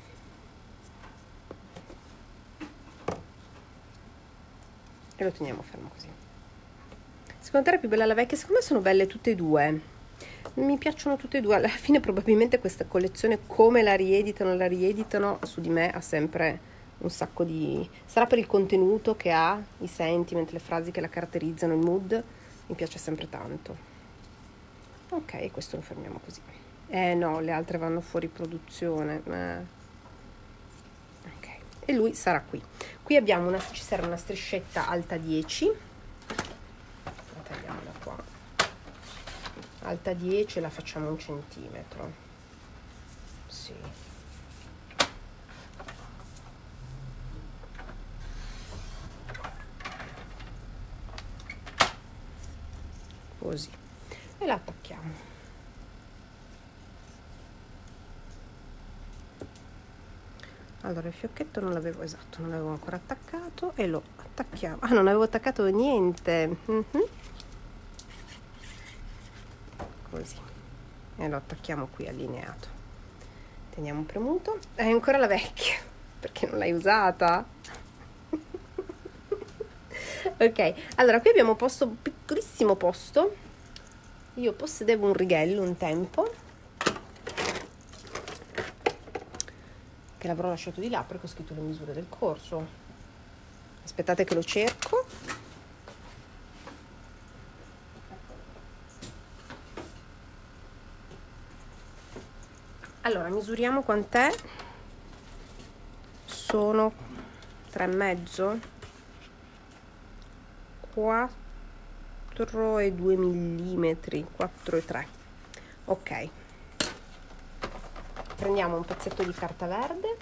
e lo teniamo fermo così. Secondo te è più bella la vecchia? Secondo me sono belle tutte e due, mi piacciono tutte e due. Alla fine probabilmente questa collezione, come la rieditano la rieditano su di me, ha sempre un sacco di, sarà per il contenuto che ha, i sentiment, le frasi che la caratterizzano, il mood, mi piace sempre tanto. Ok, questo lo fermiamo così. Eh no, le altre vanno fuori produzione. Eh. Ok, e lui sarà qui. Qui abbiamo una, ci serve una striscetta alta dieci. La tagliamo da qua. Alta dieci, la facciamo un centimetro. Sì. Così. E la attacchiamo. Allora il fiocchetto non l'avevo, esatto, non l'avevo ancora attaccato, e lo attacchiamo. Ah, non avevo attaccato niente. Mm-hmm. Così. E lo attacchiamo qui allineato. Teniamo premuto. È ancora la vecchia, perché non l'hai usata. Ok, allora qui abbiamo posto un piccolissimo posto. Io possedevo un righello un tempo, che l'avrò lasciato di là perché ho scritto le misure del corso. Aspettate che lo cerco. Allora, misuriamo quant'è. Sono tre e mezzo, quattro e due millimetri, quattro e tre. Ok, prendiamo un pezzetto di carta verde,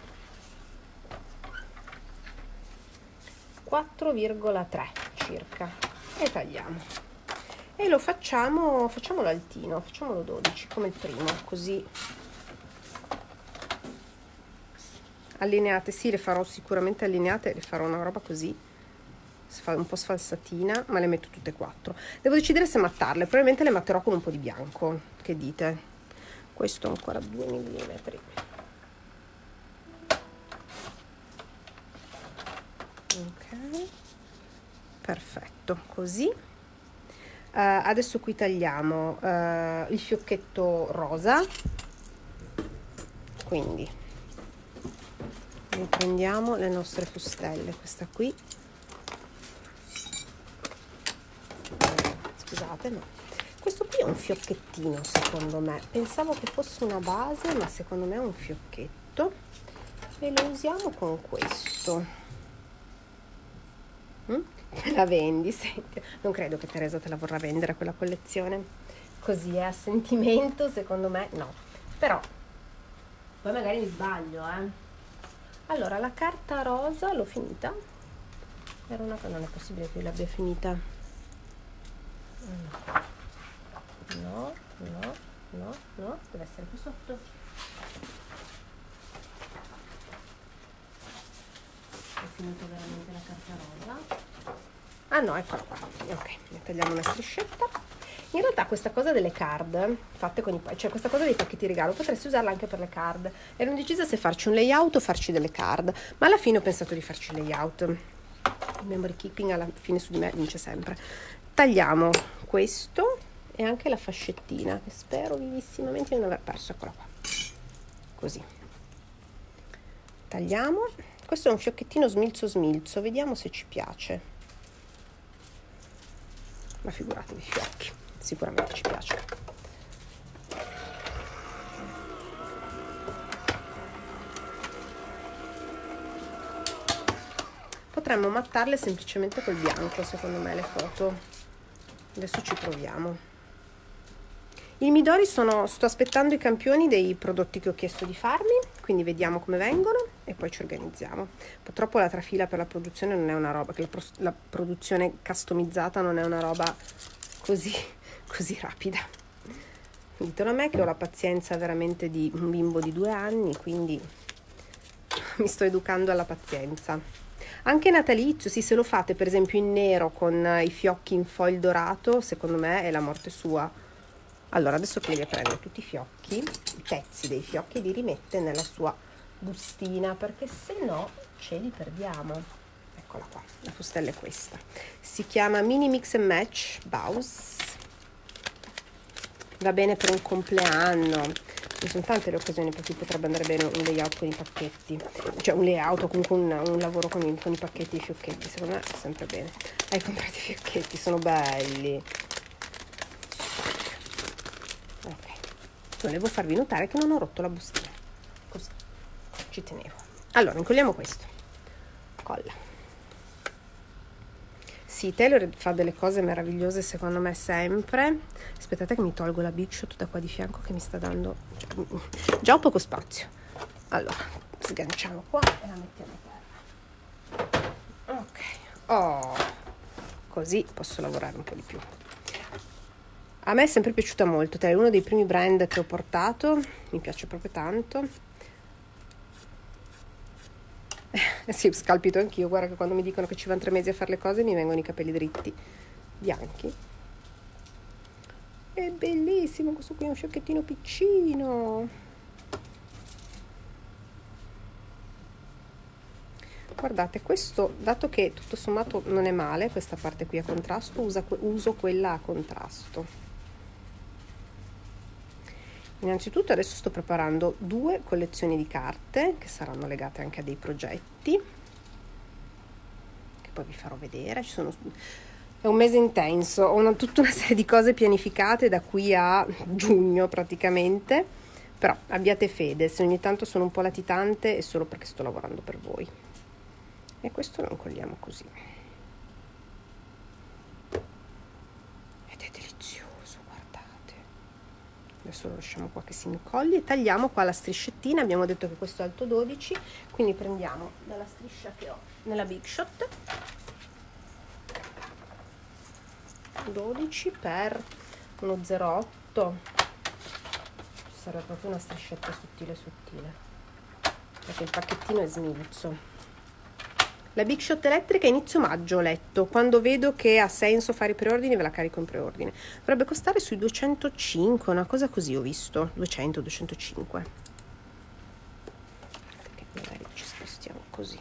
quattro virgola tre circa, e tagliamo, e lo facciamo, facciamolo altino, facciamolo dodici come il primo, così allineate. Sì, le farò sicuramente allineate, le farò una roba così un po' sfalsatina, ma le metto tutte e quattro. Devo decidere se mattarle, probabilmente le matterò con un po' di bianco. Che dite? Questo ancora due millimetri. Ok, perfetto, così. Uh, adesso qui tagliamo uh, il fiocchetto rosa, quindi riprendiamo le nostre fustelle, questa qui. Scusate, no, questo qui è un fiocchettino secondo me, pensavo che fosse una base, ma secondo me è un fiocchetto, e lo usiamo con questo. Mm? La vendi? Senti. Non credo che Teresa te la vorrà vendere quella collezione così, è a sentimento, secondo me no, però poi magari mi sbaglio, eh. Allora, la carta rosa l'ho finita, era una, non è possibile che l'abbia finita. no, no, no, no, deve essere qui sotto. Ho finito veramente la carta rosa. Ah no, eccola qua. Ok, ne tagliamo una striscetta. In realtà questa cosa delle card fatte con i, cioè questa cosa dei pacchetti regalo potresti usarla anche per le card. Ero indecisa se farci un layout o farci delle card, ma alla fine ho pensato di farci il layout. Il memory keeping alla fine su di me vince sempre. Tagliamo questo e anche la fascettina, che spero vivissimamente di non aver perso. Eccola qua. Così. Tagliamo. Questo è un fiocchettino smilzo smilzo, vediamo se ci piace. Ma figuratevi, fiocchi, sicuramente ci piace. Potremmo mattarle semplicemente col bianco, secondo me, le foto. Adesso ci proviamo. I midori sono, sto aspettando i campioni dei prodotti che ho chiesto di farmi, quindi vediamo come vengono e poi ci organizziamo. Purtroppo la trafila per la produzione non è una roba, che la, pro, la produzione customizzata non è una roba così, così rapida. Ditelo a me che ho la pazienza veramente di un bimbo di due anni, quindi mi sto educando alla pazienza. Anche natalizio, sì, se lo fate per esempio in nero con i fiocchi in foil dorato, secondo me è la morte sua. Allora, adesso Clelia prende tutti i fiocchi, i pezzi dei fiocchi, e li rimette nella sua bustina, perché se no ce li perdiamo. Eccola qua, la fustella è questa. Si chiama Mini Mix and Match Baus. Va bene per un compleanno. Ci sono tante le occasioni per cui potrebbe andare bene un layout con i pacchetti. Cioè un layout o comunque un, un lavoro con i, con i pacchetti e i fiocchetti. Secondo me è sempre bene. Hai comprato i fiocchetti, sono belli. Ok, volevo farvi notare che non ho rotto la bustina, così ci tenevo. Allora incolliamo questo, colla. Sì, Taylor fa delle cose meravigliose secondo me sempre. Aspettate che mi tolgo la Big Shot da qua di fianco che mi sta dando, cioè, già ho poco spazio. Allora sganciamo qua e la mettiamo a terra. Ok, oh, così posso lavorare un po' di più. A me è sempre piaciuta molto, è uno dei primi brand che ho portato, mi piace proprio tanto. Eh sì, scalpito anch'io, guarda che quando mi dicono che ci vanno tre mesi a fare le cose mi vengono i capelli dritti, bianchi. È bellissimo, questo qui è un fiocchettino piccino. Guardate, questo, dato che tutto sommato non è male, questa parte qui a contrasto, usa, uso quella a contrasto. Innanzitutto adesso sto preparando due collezioni di carte che saranno legate anche a dei progetti che poi vi farò vedere. Ci sono, è un mese intenso, ho una, tutta una serie di cose pianificate da qui a giugno praticamente, però abbiate fede, se ogni tanto sono un po' latitante è solo perché sto lavorando per voi. E questo lo incolliamo così ed è delizioso, guardate. Adesso lo lasciamo qua che si incolli e tagliamo qua la striscettina. Abbiamo detto che questo è alto dodici, quindi prendiamo dalla striscia che ho nella Big Shot dodici per uno zero virgola otto, ci serve proprio una striscetta sottile sottile perché il pacchettino è smilzo. La Big Shot elettrica inizio maggio ho letto, quando vedo che ha senso fare i preordini ve la carico in preordine. Dovrebbe costare sui duecentocinque, una cosa così ho visto, duecento duecentocinque. Che magari ci spostiamo così.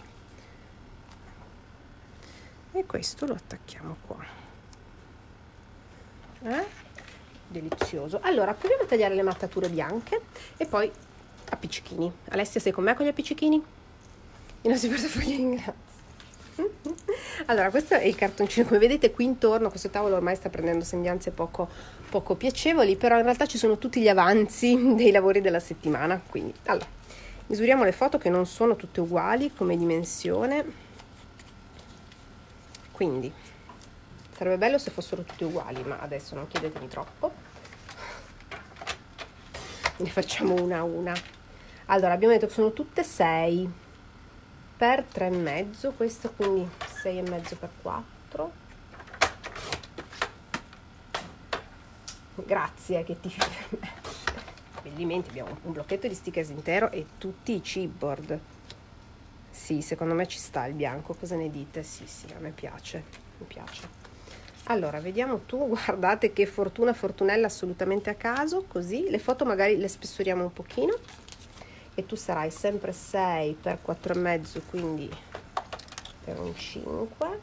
E questo lo attacchiamo qua. Eh? Delizioso. Allora, proviamo a tagliare le mattature bianche e poi a pizzichini. Alessia, sei con me con gli appiccichini? I nostri portafogli ringrazio. Allora, questo è il cartoncino, come vedete qui intorno questo tavolo ormai sta prendendo sembianze poco, poco piacevoli, però in realtà ci sono tutti gli avanzi dei lavori della settimana. Quindi, allora, misuriamo le foto che non sono tutte uguali come dimensione, quindi sarebbe bello se fossero tutte uguali, ma adesso non chiedetemi troppo, ne facciamo una a una. Allora, abbiamo detto che sono tutte sei per tre e mezzo, questo quindi sei e mezzo per quattro, grazie che ti abbellimenti, abbiamo un blocchetto di stickers intero e tutti i chipboard. Sì, secondo me ci sta il bianco, cosa ne dite? Sì, sì, a me piace, mi piace. Allora, vediamo tu, guardate che fortuna, fortunella assolutamente a caso, così, le foto magari le spessoriamo un pochino e tu sarai sempre sei per quattro e mezzo, quindi per un cinque.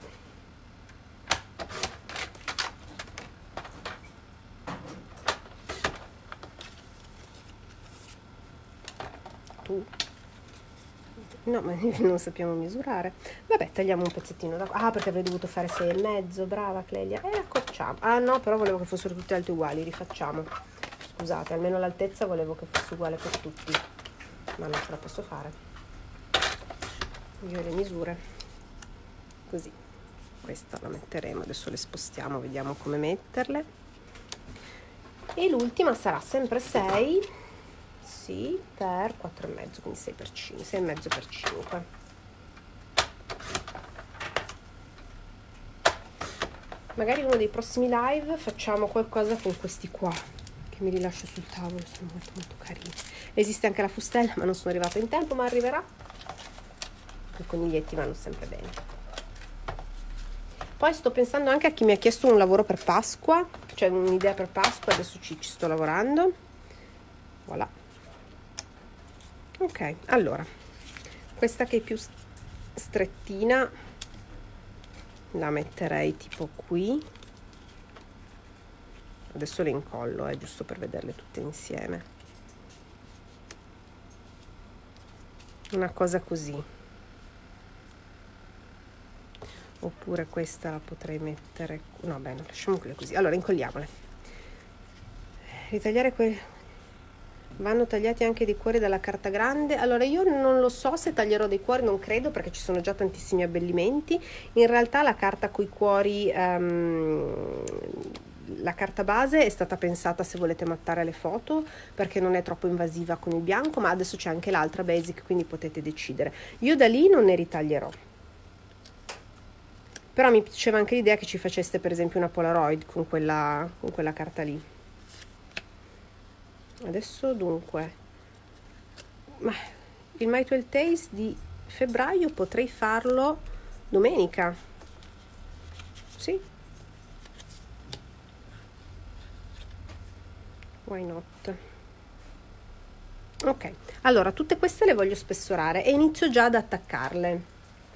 Tu no, ma non sappiamo misurare. Vabbè, tagliamo un pezzettino da... Ah, perché avrei dovuto fare sei e mezzo. Brava Clelia. E accorciamo. Ah no, però volevo che fossero tutte alte uguali. Rifacciamo. Scusate, almeno l'altezza volevo che fosse uguale per tutti, ma non ce la posso fare. Io le misure così. Questa la metteremo, adesso le spostiamo, vediamo come metterle. E l'ultima sarà sempre sei, sì, per quattro e mezzo, quindi sei per cinque, sei e mezzo per cinque. Magari in uno dei prossimi live facciamo qualcosa con questi qua che mi rilascio sul tavolo, sono molto molto carini. Esiste anche la fustella, ma non sono arrivata in tempo, ma arriverà. I coniglietti vanno sempre bene. Poi sto pensando anche a chi mi ha chiesto un lavoro per Pasqua, cioè un'idea per Pasqua, adesso ci, ci sto lavorando. Voilà. Ok, allora, questa che è più strettina la metterei tipo qui. Adesso le incollo, eh, giusto per vederle tutte insieme. Una cosa così. Oppure questa la potrei mettere, no beh, no, lasciamo quelle così. Allora incolliamole. Ritagliare quei, vanno tagliati anche dei cuori dalla carta grande. Allora io non lo so se taglierò dei cuori, non credo, perché ci sono già tantissimi abbellimenti. In realtà la carta coi cuori, um, la carta base è stata pensata se volete mattare le foto, perché non è troppo invasiva con il bianco, ma adesso c'è anche l'altra basic, quindi potete decidere. Io da lì non ne ritaglierò. Però mi piaceva anche l'idea che ci faceste per esempio una Polaroid con quella, con quella carta lì. Adesso dunque, ma il My twelve Days di febbraio potrei farlo domenica. Sì? Why not? Ok, allora tutte queste le voglio spessorare e inizio già ad attaccarle.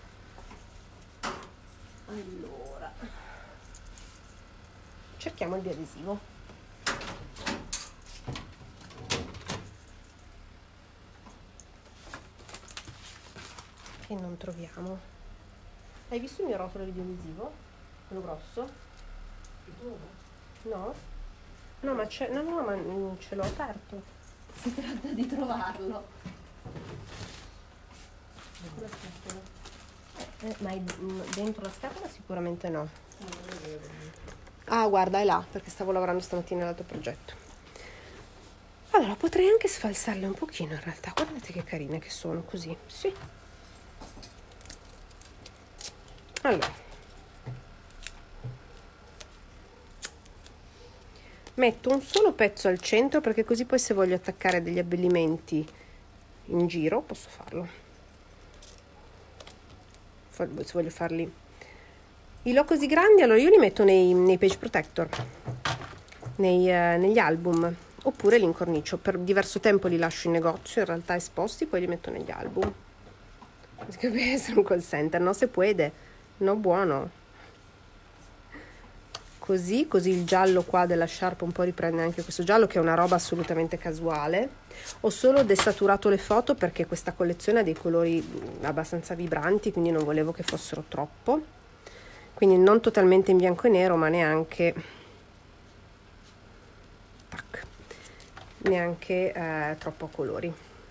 Allora, cerchiamo il biadesivo. Che non troviamo. Hai visto il mio rotolo di biadesivo? Quello grosso? No? No, ma c'è. No, no, ma ce l'ho aperto. Si tratta di trovarlo. Eh, ma è dentro la scatola sicuramente no. Ah, guarda, è là, perché stavo lavorando stamattina all'altro progetto. Allora, potrei anche sfalsarle un pochino in realtà. Guardate che carine che sono così. Sì. Allora. Metto un solo pezzo al centro, perché così poi se voglio attaccare degli abbellimenti in giro posso farlo. Se voglio farli i look così grandi, allora io li metto nei, nei page protector, nei, eh, negli album, oppure li incornicio. Per diverso tempo li lascio in negozio in realtà esposti, poi li metto negli album. Deve essere un call center, no se puede, no buono. Così, così il giallo qua della Sharp un po' riprende anche questo giallo, che è una roba assolutamente casuale. Ho solo desaturato le foto perché questa collezione ha dei colori abbastanza vibranti, quindi non volevo che fossero troppo. Quindi non totalmente in bianco e nero, ma neanche tac, neanche eh, troppo a colori.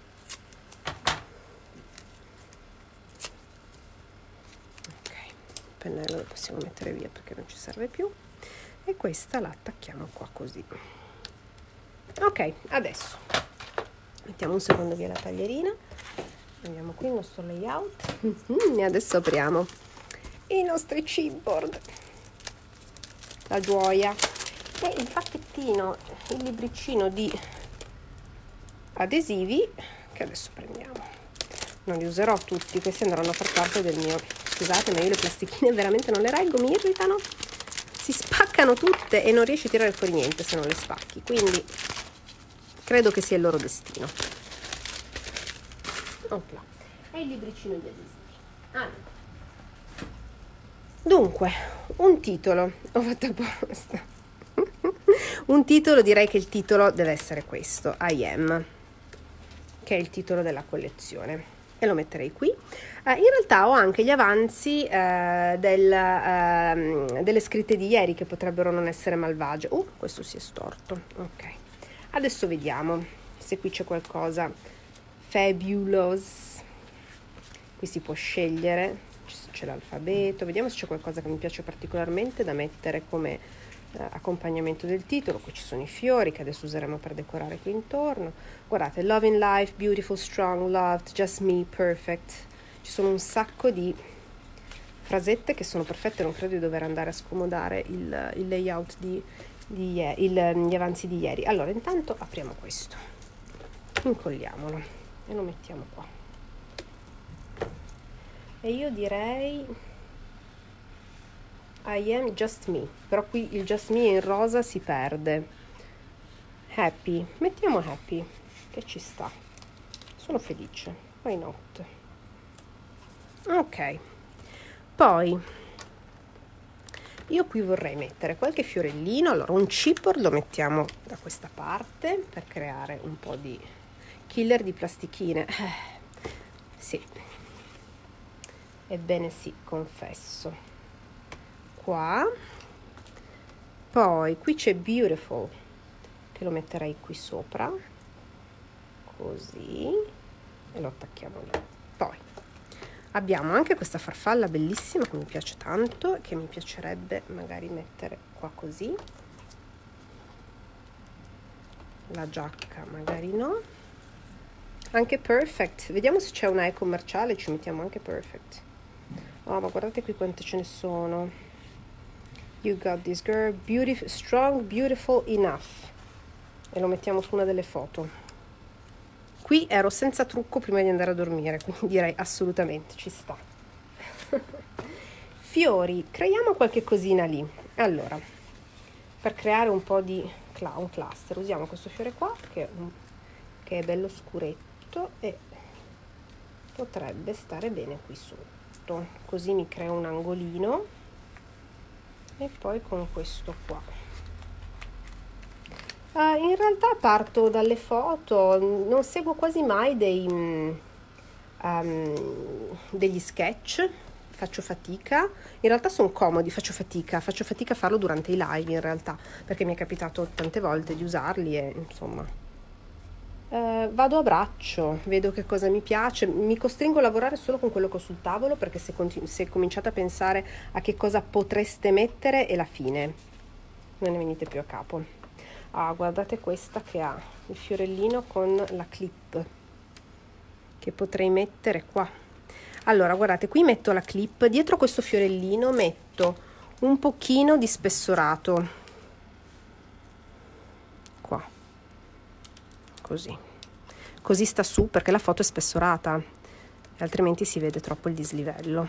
Ok, il pennello lo possiamo mettere via perché non ci serve più. E questa la attacchiamo qua così. Ok, adesso mettiamo un secondo via la taglierina, andiamo qui il nostro layout e adesso apriamo i nostri chipboard. La gioia. e il pacchettino, il libricino di adesivi che adesso prendiamo. Non li userò tutti, questi andranno a far parte del mio, scusate ma io le plastichine veramente non le reggo, mi irritano, si spaccano tutte e non riesci a tirare fuori niente se non le spacchi, quindi credo che sia il loro destino. Opla. E il libricino di adesivi. Ah. Dunque, un titolo, ho fatto apposta. Un titolo, direi che il titolo deve essere questo, I Am, che è il titolo della collezione. E lo metterei qui. Uh, in realtà ho anche gli avanzi uh, del, uh, delle scritte di ieri che potrebbero non essere malvagie. Uh, questo si è storto. Ok. Adesso vediamo se qui c'è qualcosa. Fabulous. Qui si può scegliere. C'è l'alfabeto. Vediamo se c'è qualcosa che mi piace particolarmente da mettere come uh, accompagnamento del titolo. Qui ci sono i fiori che adesso useremo per decorare qui intorno. Guardate, love in life, beautiful, strong, loved, just me, perfect. Ci sono un sacco di frasette che sono perfette, non credo di dover andare a scomodare il, il layout di, di il, gli avanzi di ieri. Allora, intanto apriamo questo, incolliamolo e lo mettiamo qua. E io direi I am just me, però qui il just me in rosa si perde. Happy, mettiamo happy, che ci sta, sono felice, why not? Ok, poi io qui vorrei mettere qualche fiorellino. Allora un chipboard lo mettiamo da questa parte per creare un po' di killer di plastichine. Eh, sì, ebbene sì, confesso. Qua, poi qui c'è beautiful, che lo metterei qui sopra, così, e lo attacchiamo lì. Poi abbiamo anche questa farfalla bellissima che mi piace tanto, che mi piacerebbe magari mettere qua così. La giacca magari no. Anche perfect, vediamo se c'è una e commerciale, ci mettiamo anche perfect. Oh, ma guardate qui quante ce ne sono. You got this girl, beautiful, strong, beautiful, enough. E lo mettiamo su una delle foto. Qui ero senza trucco prima di andare a dormire, quindi direi assolutamente ci sta. Fiori, creiamo qualche cosina lì. Allora, per creare un po' di cl- un cluster, usiamo questo fiore qua che è, un, che è bello scuretto e potrebbe stare bene qui sotto. Così mi creo un angolino e poi con questo qua. Uh, in realtà parto dalle foto, non seguo quasi mai dei, um, degli sketch, faccio fatica. In realtà sono comodi, faccio fatica, faccio fatica a farlo durante i live in realtà, perché mi è capitato tante volte di usarli e insomma uh, vado a braccio, vedo che cosa mi piace, mi costringo a lavorare solo con quello che ho sul tavolo, perché se, continu- se cominciate a pensare a che cosa potreste mettere è la fine, non ne venite più a capo. Ah, guardate questa che ha il fiorellino con la clip che potrei mettere qua. Allora, guardate, qui metto la clip, dietro questo fiorellino metto un pochino di spessorato. Qua. Così. Così sta su perché la foto è spessorata, e altrimenti si vede troppo il dislivello.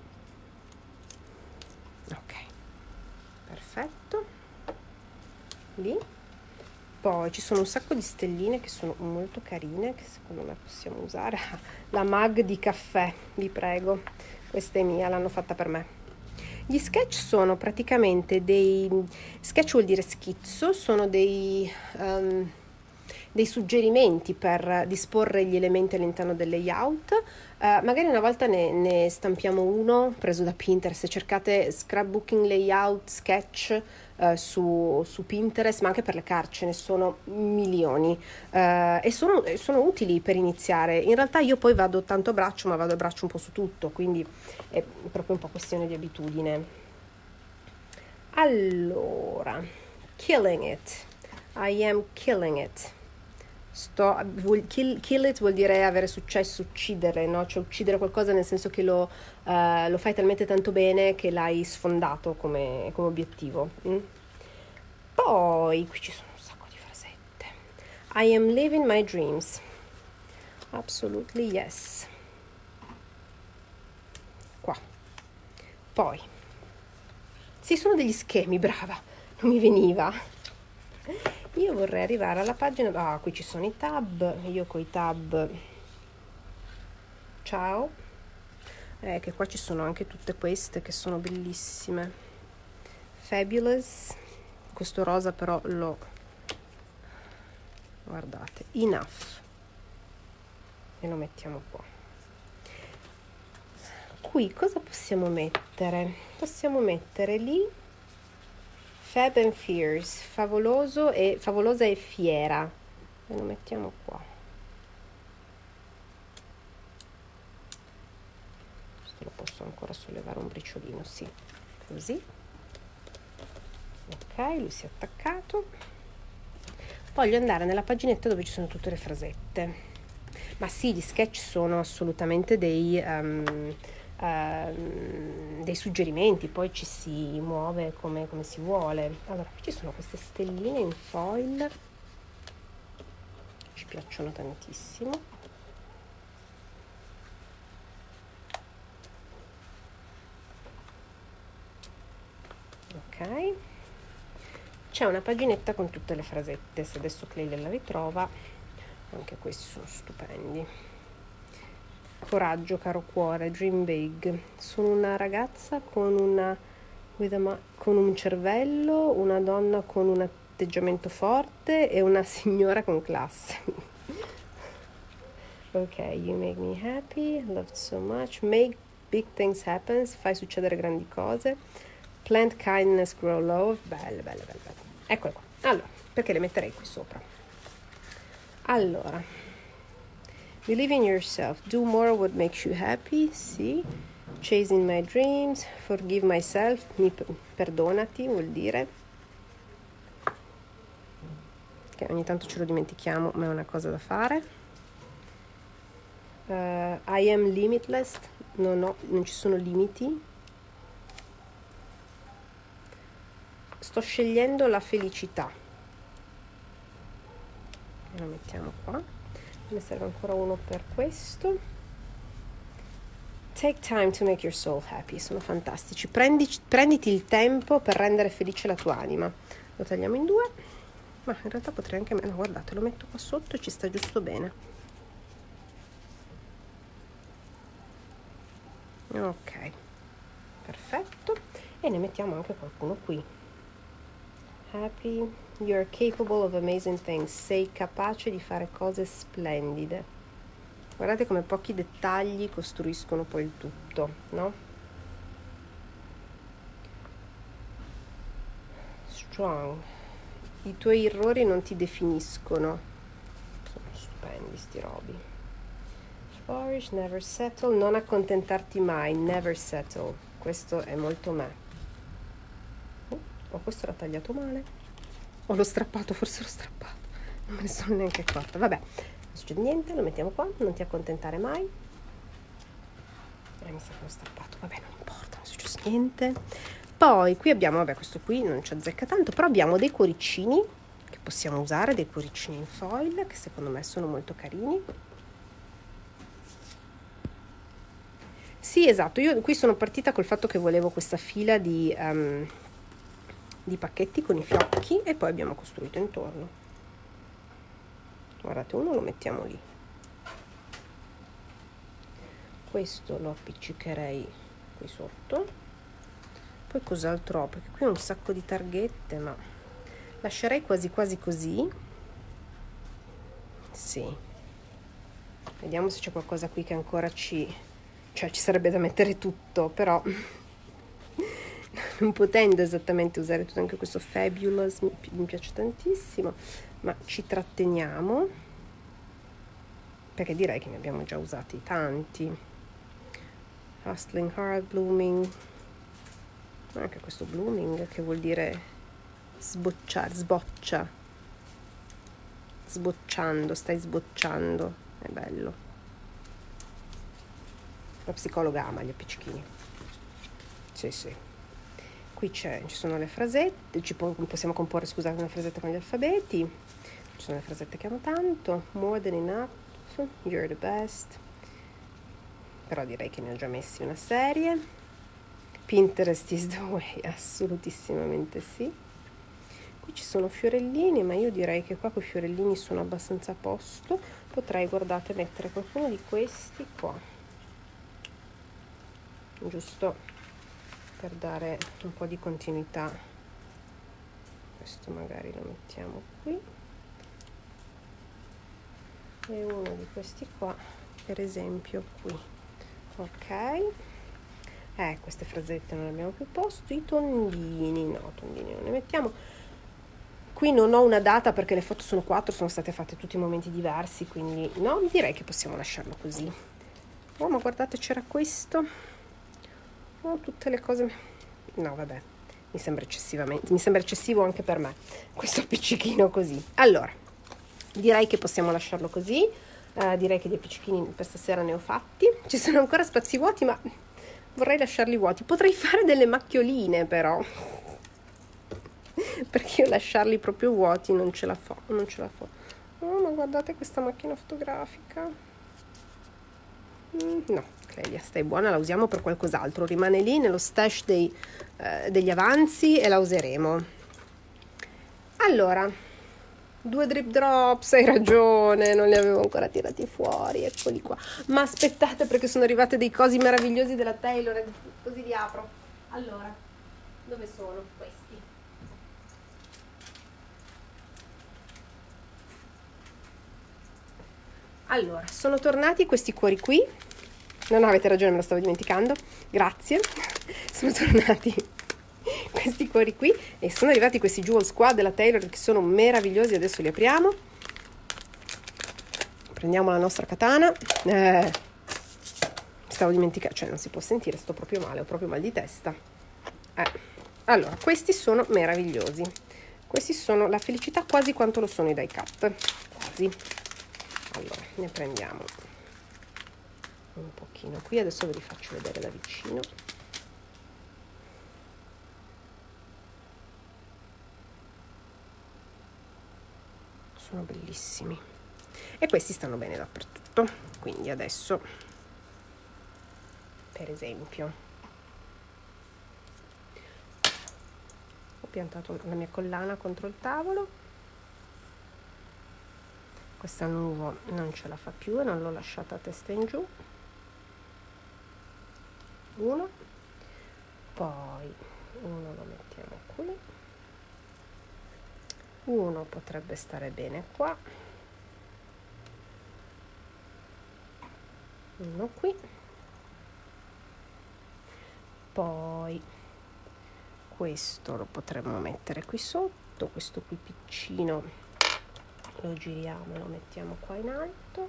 Ok. Perfetto. Lì. Poi ci sono un sacco di stelline che sono molto carine, che secondo me possiamo usare. La mug di caffè, vi prego, questa è mia, l'hanno fatta per me. Gli sketch sono praticamente dei, sketch vuol dire schizzo, sono dei, um, dei suggerimenti per disporre gli elementi all'interno del layout. Uh, magari una volta ne, ne stampiamo uno preso da Pinterest. Se cercate scrapbooking layout sketch uh, su, su Pinterest, ma anche per le card ce ne sono milioni uh, e sono, sono utili per iniziare. In realtà io poi vado tanto a braccio, ma vado a braccio un po' su tutto, quindi è proprio un po' questione di abitudine. Allora, killing it, I am killing it. Sto, kill, kill it vuol dire avere successo, uccidere, no? Cioè uccidere qualcosa nel senso che lo, uh, lo fai talmente tanto bene che l'hai sfondato come, come obiettivo. Mm? Poi Poi qui ci sono un sacco di frasette. I am living my dreams. Absolutely yes. Qua. Poi sì, sono degli schemi, brava, non mi veniva. Io vorrei arrivare alla pagina. Ah, qui ci sono i tab. Io coi tab. Ciao. Eh, che qua ci sono anche tutte queste che sono bellissime. Fabulous. Questo rosa però lo, guardate, enough. E lo mettiamo qua. Qui cosa possiamo mettere? Possiamo mettere lì Fab and Fierce, favoloso e favolosa e fiera. E lo mettiamo qua. Questo lo posso ancora sollevare un briciolino, sì, così. Ok, lui si è attaccato. Voglio andare nella paginetta dove ci sono tutte le frasette. Ma sì, gli sketch sono assolutamente dei, um, uh, dei suggerimenti, poi ci si muove come, come si vuole. Allora, qui ci sono queste stelline in foil, ci piacciono tantissimo. Ok. C'è una paginetta con tutte le frasette, se adesso Clay la ritrova, anche questi sono stupendi. Coraggio, caro cuore, dream big. Sono una ragazza con, una, with a, con un cervello, una donna con un atteggiamento forte e una signora con classe. Ok, you make me happy, loved so much, make big things happen, fai succedere grandi cose, plant kindness, grow love, belle, belle, belle, belle. Eccole qua. Allora, perché le metterei qui sopra? Allora, believe in yourself, do more what makes you happy, sì, chasing my dreams, forgive myself, mi perdonati vuol dire, che ogni tanto ce lo dimentichiamo, ma è una cosa da fare. Uh, I am limitless, no, no, non ci sono limiti. Sto scegliendo la felicità. Lo mettiamo qua. Ne serve ancora uno per questo. Take time to make your soul happy. Sono fantastici. Prendi, prenditi il tempo per rendere felice la tua anima. Lo tagliamo in due. Ma in realtà potrei anche meno. Guardate, lo metto qua sotto e ci sta giusto bene. Ok, perfetto. E ne mettiamo anche qualcuno qui. Happy, you're capable of amazing things. Sei capace di fare cose splendide. Guardate come pochi dettagli costruiscono poi il tutto, no? Strong. I tuoi errori non ti definiscono. Sono stupendi sti robi. Flourish, never settle. Non accontentarti mai, never settle. Questo è molto me. Oh, questo era tagliato male. O l'ho strappato, forse l'ho strappato. Non me ne sono neanche accorta. Vabbè, non succede niente, lo mettiamo qua. Non ti accontentare mai. Eh, mi sa che l'ho strappato. Vabbè, non importa, non succede niente. Poi qui abbiamo, vabbè, questo qui non ci azzecca tanto, però abbiamo dei cuoricini che possiamo usare, dei cuoricini in foil, che secondo me sono molto carini. Sì, esatto, io qui sono partita col fatto che volevo questa fila di... Um, di pacchetti con i fiocchi e poi abbiamo costruito intorno. Guardate, uno lo mettiamo lì, questo lo appiccicherei qui sotto, poi cos'altro ho? Perché qui ho un sacco di targhette, ma lascerei quasi quasi così. Sì, vediamo se c'è qualcosa qui che ancora ci cioè ci sarebbe da mettere tutto, però non potendo esattamente usare tutto. Anche questo Fabulous mi, mi piace tantissimo, ma ci tratteniamo perché direi che ne abbiamo già usati tanti. Hustling Hard, Blooming, anche questo Blooming che vuol dire sbocciare, sboccia, sbocciando, stai sbocciando, è bello. La psicologa ama gli appiccichini, sì sì. qui c'è, ci sono le frasette, ci possiamo comporre, scusate, una frasetta con gli alfabeti, ci sono le frasette che amo tanto, more than enough, you're the best, però direi che ne ho già messi una serie. Pinterest is the way, assolutissimamente sì. Qui ci sono fiorellini, ma io direi che qua con i fiorellini sono abbastanza a posto. Potrei, guardate, mettere qualcuno di questi qua, giusto per dare un po' di continuità. Questo magari lo mettiamo qui, e uno di questi qua per esempio qui. Ok, eh queste frasette non abbiamo più posto. I tondini, no, tondini non ne mettiamo. Qui non ho una data perché le foto sono quattro, sono state fatte tutti in momenti diversi, quindi no, direi che possiamo lasciarlo così. Oh, ma guardate, c'era questo. Oh, tutte le cose. No, vabbè, mi sembra eccessivamente, mi sembra eccessivo anche per me questo appiccichino così. Allora, direi che possiamo lasciarlo così. Uh, direi che di appiccichini per stasera ne ho fatti. Ci sono ancora spazi vuoti, ma vorrei lasciarli vuoti. Potrei fare delle macchioline, però, perché io lasciarli proprio vuoti non ce la fa, non ce la fa. Oh, ma guardate questa macchina fotografica. Mm, no, Clelia, stai buona, la usiamo per qualcos'altro. Rimane lì nello stash dei, eh, degli avanzi e la useremo. Allora, due drip drops, hai ragione, non li avevo ancora tirati fuori, eccoli qua. Ma aspettate, perché sono arrivate dei cosi meravigliosi della Taylor, così li apro. Allora, dove sono questi? Allora, sono tornati questi cuori qui. No, no, avete ragione, me lo stavo dimenticando. Grazie. Sono tornati questi cuori qui e sono arrivati questi jewels qua della Taylor che sono meravigliosi. Adesso li apriamo. Prendiamo la nostra katana. Eh, stavo dimenticando, cioè non si può sentire, sto proprio male, ho proprio mal di testa. Eh. Allora, questi sono meravigliosi. Questi sono la felicità quasi quanto lo sono i die cut. Quasi. Allora, ne prendiamo un pochino qui, adesso ve li faccio vedere da vicino. Sono bellissimi e questi stanno bene dappertutto, quindi adesso, per esempio, ho piantato la mia collana contro il tavolo. Questa nuvola non ce la fa più e non l'ho lasciata a testa in giù. Uno, poi uno lo mettiamo qui, uno potrebbe stare bene qua, uno qui, poi questo lo potremmo mettere qui sotto, questo qui piccino lo giriamo e lo mettiamo qua in alto.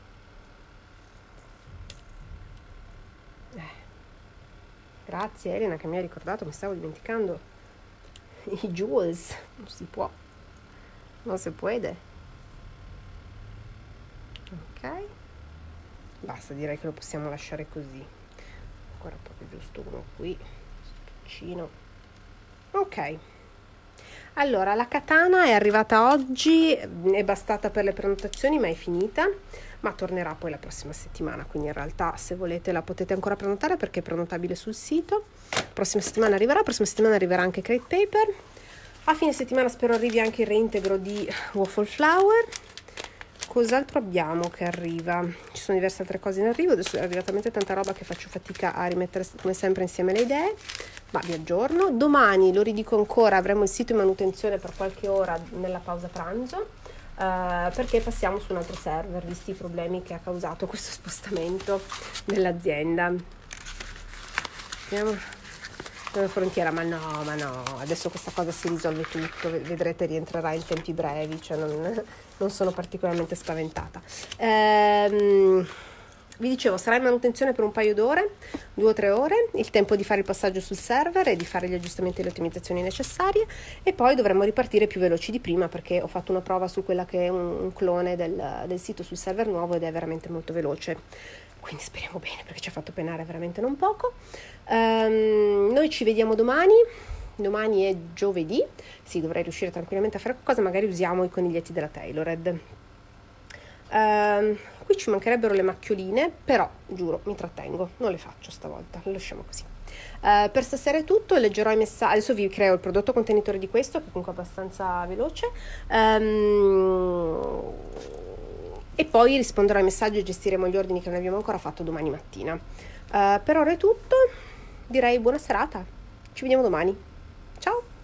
Eh. Grazie Elena che mi ha ricordato, mi stavo dimenticando i jewels. Non si può, non si può. Ok, basta, direi che lo possiamo lasciare così. Ancora proprio giusto uno qui, piccino. Ok, allora la katana è arrivata oggi, è bastata per le prenotazioni ma è finita, ma tornerà poi la prossima settimana, quindi in realtà se volete la potete ancora prenotare perché è prenotabile sul sito. La prossima settimana arriverà, la prossima settimana arriverà anche Crate Paper. A fine settimana spero arrivi anche il reintegro di Waffle Flower. Cos'altro abbiamo che arriva? Ci sono diverse altre cose in arrivo, adesso è arrivata talmente tanta roba che faccio fatica a rimettere come sempre insieme le idee, ma vi aggiorno. Domani, lo ridico ancora, avremo il sito in manutenzione per qualche ora nella pausa pranzo, Uh, perché passiamo su un altro server visti i problemi che ha causato questo spostamento dell'azienda. Andiamo alla frontiera, ma no, ma no, adesso questa cosa si risolve tutto, vedrete rientrerà in tempi brevi, cioè non, non sono particolarmente spaventata. Ehm, vi dicevo, sarà in manutenzione per un paio d'ore, due o tre ore, il tempo di fare il passaggio sul server e di fare gli aggiustamenti e le ottimizzazioni necessarie, e poi dovremmo ripartire più veloci di prima perché ho fatto una prova su quella che è un, un clone del, del sito sul server nuovo ed è veramente molto veloce, quindi speriamo bene perché ci ha fatto penare veramente non poco. Um, noi ci vediamo domani domani è giovedì, sì, dovrei riuscire tranquillamente a fare qualcosa, magari usiamo i coniglietti della Tailored. Uh, qui ci mancherebbero le macchioline, però giuro mi trattengo, non le faccio stavolta, le lasciamo così. Uh, per stasera è tutto, leggerò i messaggi, adesso vi creo il prodotto contenitore di questo, che comunque è abbastanza veloce, um, e poi risponderò ai messaggi e gestiremo gli ordini che non abbiamo ancora fatto domani mattina. Uh, per ora è tutto, direi buona serata, ci vediamo domani, ciao!